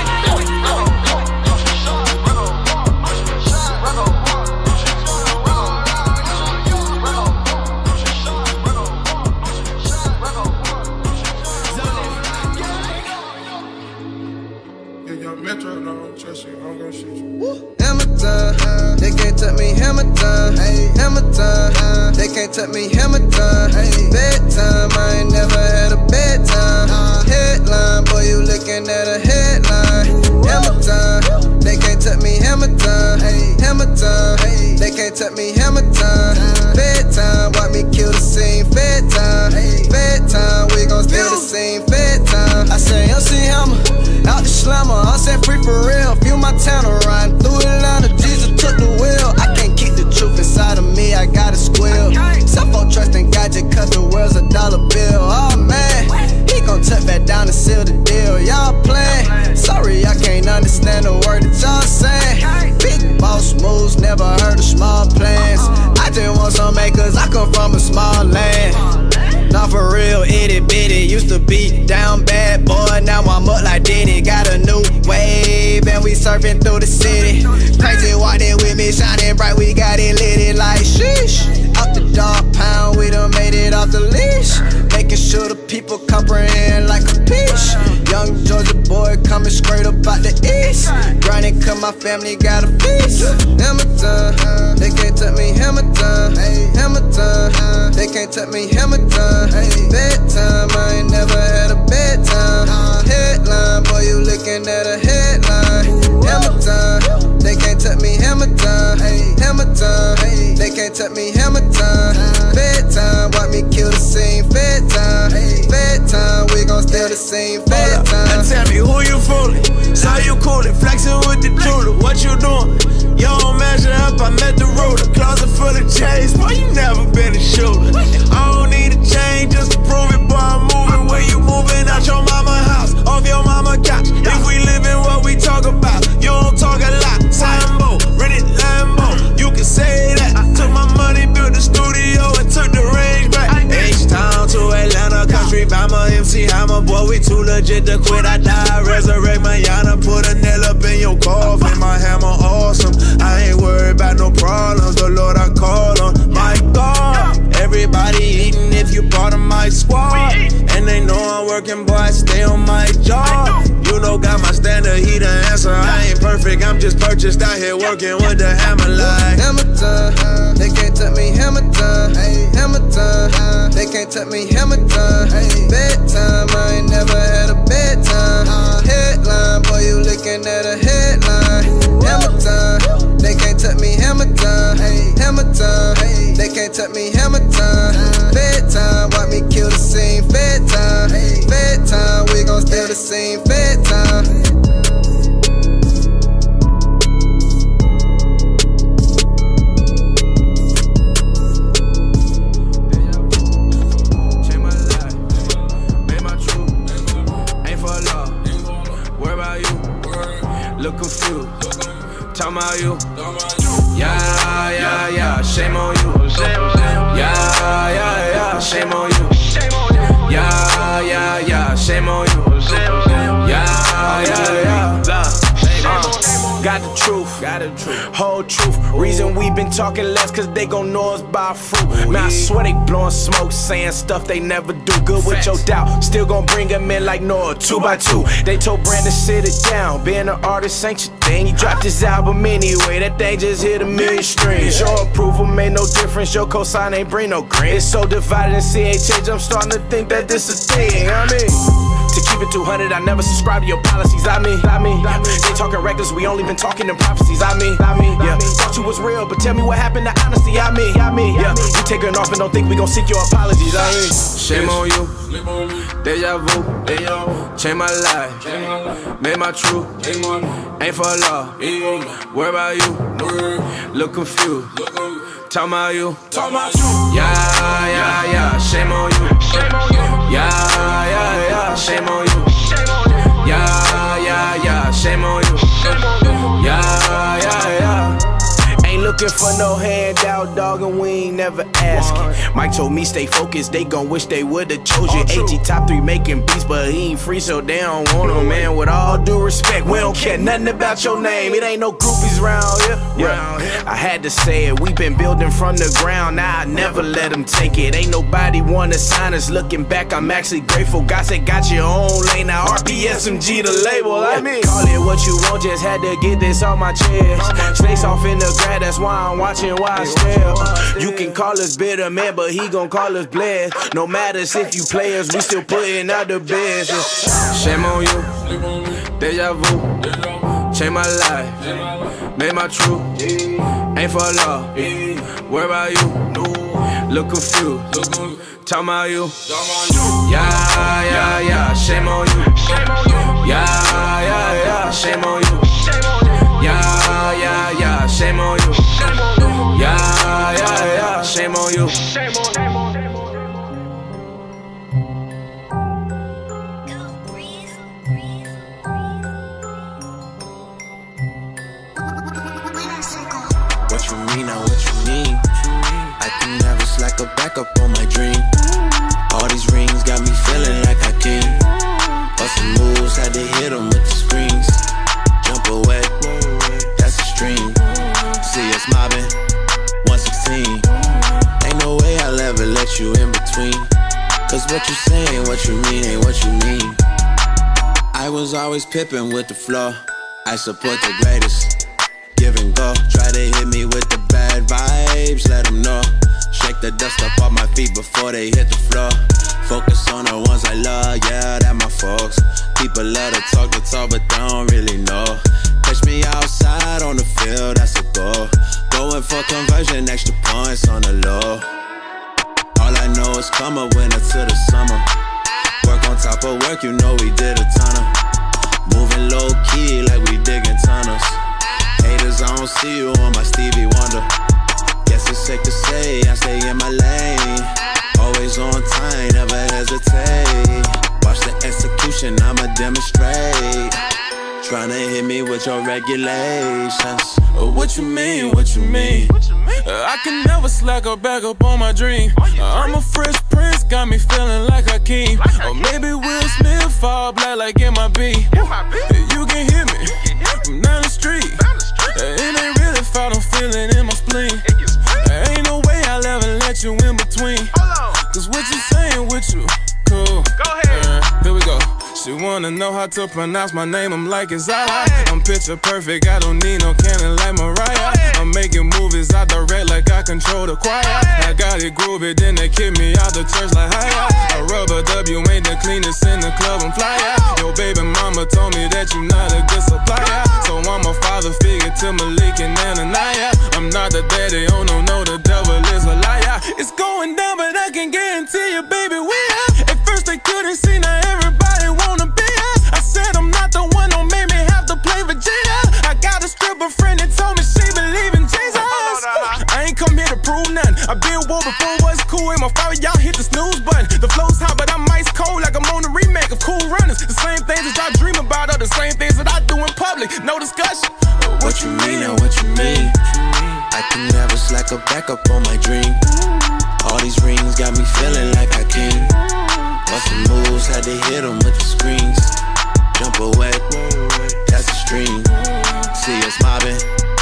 Hammer time, they can't touch me, hammer time, hammer time, they can't touch me, hammer time, bedtime, I ain't never had a bedtime, headline, boy you looking at a headline, hammer time, they can't touch me, hammer time, hammer time, they can't touch me, hammer time, bedtime, watch me kill the scene, bedtime, bedtime, we gon' steal the scene, bedtime, I say MC Hammer, out the slammer, I said free for real, feel my town riding through Atlanta, Jesus took the wheel, I can't keep the truth inside of me, I gotta squeal, Suffolk trust and God just cut the world's $1 bill, oh man, he gon' tuck back down and seal the deal, y'all playing, sorry I can't understand the word that y'all saying, big boss moves, never heard of small plans, I just want some acres, I come from a small land. Not for real, itty bitty. Used to be down bad, boy. Now I'm up like Diddy. Got a new wave, and we surfing through the city. Crazy walking with me, shining bright. We got it lit like sheesh. Out the dog pound, we done made it off the leash. Making sure the people comprehend like a piece. Young Georgia boy coming straight up out the east. Grinding 'cause my family got a feast. Hammer time, they can't touch me. Hammer time, hammer time, they can't touch me. Hammer time. Bedtime, I ain't never had a bedtime. Headline, boy, you looking at a headline. Hammer time, they can't touch me. Hammer time, hammer time, they can't touch me. Hammer time, bedtime, watch me kill the scene. Bedtime, bedtime, we gon' steal the scene. Bedtime. Now tell me who you fooling? Saw you coolin', flexing with the jeweler. What you doing? You don't measure up, I met the ruler. Closet full of chains, boy, you never been a shooter. I don't need a chain just to prove it, boy, I'm moving. Where you moving out your mama house, off your mama couch. If we living what we talk about, you don't talk a lot. Sambo, rented Lambo, you can say that. Took my money, built the studio, and took the range back. H-Town to Atlanta, country by my MC Hammer. Boy, we too legit to quit, I die, resurrect my yana. Put a nail up in your coffin, my hammer awesome. I ain't worried about no problems, the Lord I call on. My God, everybody eating if you part of my squad. And they know I'm working, boy, I stay on my job. You know, got my standard, he the answer. I ain't perfect, I'm just purchased out here working with the hammer like. Hammer time, they can't touch me. Hammer time, hammer time, they can't touch me. Hammer time, bedtime, I ain't never had a bedtime. Headline, boy, you looking at a headline. Hammer time, they can't touch me. Hammer time, hammer time, they can't touch me. Hammer time, bedtime, watch me kill the scene. Bedtime, bedtime, we gon' steal the scene. Bedtime. Look confused, talking about you. Yeah, yeah, yeah, shame on you. Yeah, yeah, yeah, shame on you. Yeah, yeah, yeah, shame on you. Yeah, yeah, yeah. Got the truth, whole truth. Reason we been talking less, cause they gon' know us by fruit. Man, I swear they blowing smoke, saying stuff they never do. Good with your doubt, still gon' bring them in like Noah, 2 by 2. They told Brandon sit it down, being an artist ain't your thing. And you dropped this album anyway, that thing just hit 1 million streams. Your approval made no difference, your cosign ain't bring no green. It's so divided in CHH, I'm starting to think that this a thing, I mean. To keep it 200, I never subscribe to your policies, I mean. They talking reckless, we only been talking in prophecies, I mean. Yeah, thought you was real, but tell me what happened to honesty, I mean. Yeah, you taking off and don't think we gon' seek your apologies, I mean. Shame on you, deja vu, change my life, made my truth, ain't for love, where about you, look confused, talk about you, yeah, shame on you, yeah, shame on you, yeah, shame on you, yeah. Ain't looking for no handout, dog, and we ain't never asking. Mike told me stay focused, they gon' wish they would've chose you. AT top 3 making beats, but he ain't free, so they don't want him, man. With all due respect, we don't care nothing about your name. It ain't no groupies round here. Yeah, I had to say it, we been building from the ground, now I never let them take it. Ain't nobody wanna sign us, looking back, I'm actually grateful. God said got your own lane, now RPSMG the label, I mean. Call it what you want, just had to get this on my chest. Snakes off in the grass, that's why I'm watching why I stare. You can call us bitter, man, but he gon' call us blessed. No matters if you players, we still putting out the best. Shame on you, deja vu, change my life, made my truth, ain't for love, where about you, look confused, talk about you, yeah, shame on you, yeah, shame on you, yeah, shame on you, yeah, shame on you. What you mean now, what you mean? I can never slack or back up on my dream. All these rings got me feeling like I king. Bustin' moves, had to hit them with the screens. Jump away, that's a stream. See us mobbing, 116. Ain't no way I'll ever let you in between. Cause what you say ain't what you mean, ain't what you mean. I was always pippin' with the flow. I support the greatest. Give and go, try to hit me with the bad vibes, let them know. Shake the dust up off my feet before they hit the floor. Focus on the ones I love, yeah, that my folks. People love to talk, but they don't really know. Catch me outside on the field, that's a goal. Going for conversion, extra points on the low. All I know is come a winter to the summer. Work on top of work, you know we did a ton of. Moving low key like we digging tunnels. Haters, I don't see you on my Stevie Wonder. Guess it's safe to say I stay in my lane. Always on time, never hesitate. Watch the execution, I'ma demonstrate. Tryna hit me with your regulations. What you mean, what you mean? I can never slack or back up on my dream. I'm a fresh prince, got me feeling like a king. Or maybe Will Smith, fall black like MIB. You can hear me from down the street. It ain't really felt, I'm feeling in my spleen. Ain't no way I'll ever let you in between. Cause what you saying with you, cool. Go ahead. Here we go. She wanna know how to pronounce my name, I'm like it's alright. I'm picture perfect, I don't need no cannon like Mariah. I'm making movies, I direct like I control the choir. I got it groovy, then they kick me out the church like hiya. A rubber W ain't the cleanest in the club, I'm fly out. Yo baby mama told me that you not a good supplier. So I'm a father figure to Malik and Ananiah. I'm not the daddy, oh no, the devil is a liar. It's going down, but I can guarantee you, baby, we are. At first they couldn't see, now everybody wanna be us. I said I'm not the one, don't make me have to play Vegeta. I got a stripper friend that told me she believe in Jesus. I ain't come here to prove nothing. I been war before was cool. In my fire, y'all hit the snooze button. The flow's hot, but I'm ice cold like I'm on a remake of Cool Runnings. The same things that y'all dream about are the same things that I do in public. No discussion. What you mean and what you mean? I can never slack or back up on my dream. All these rings got me feeling like I king. Bustin' moves, had to hit them with the screens. Jump away, that's the stream. See us mobbing,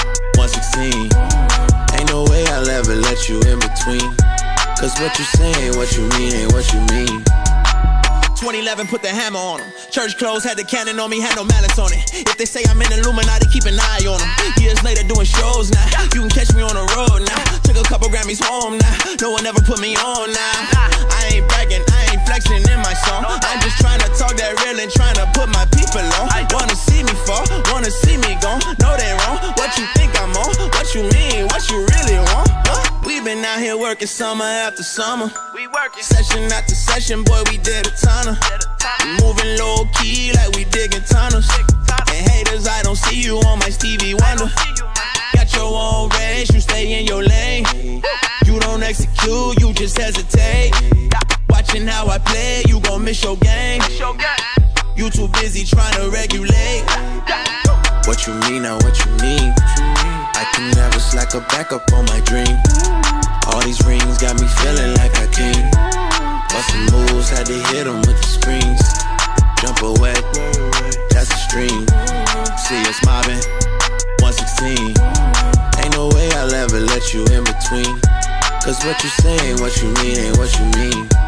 116. Ain't no way I'll ever let you in between. Cause what you say ain't what you mean, ain't what you mean. 2011, put the hammer on them. Church clothes, had the cannon on me, had no malice on it. If they say I'm in Illuminati, keep an eye on them. Years later, doing shows now. You can catch me on the road now. Took a couple Grammys home now. No one ever put me on now. I ain't bragging, I ain't flexing in my song. I'm just trying to talk that real and trying to put my people on. Wanna see me fall, wanna see me gone. No, they wrong. What you think I'm on? What you mean? What you really want? We been out here working summer after summer. We working session after session, boy, we did a ton of. Moving low key like we digging tunnels. And haters, I don't see you on my Stevie Wonder. Got your own race, you stay in your lane. You don't execute, you just hesitate. Watching how I play, you gon' miss your game. You too busy trying to regulate. What you mean now, what you mean? I can never slack or back up on my dream. All these rings got me feeling like a king. Bustin' moves, had to hit them with the screens. Jump away, that's a stream. See us mobbing, 116. Ain't no way I'll ever let you in between. Cause what you say ain't what you mean, ain't what you mean.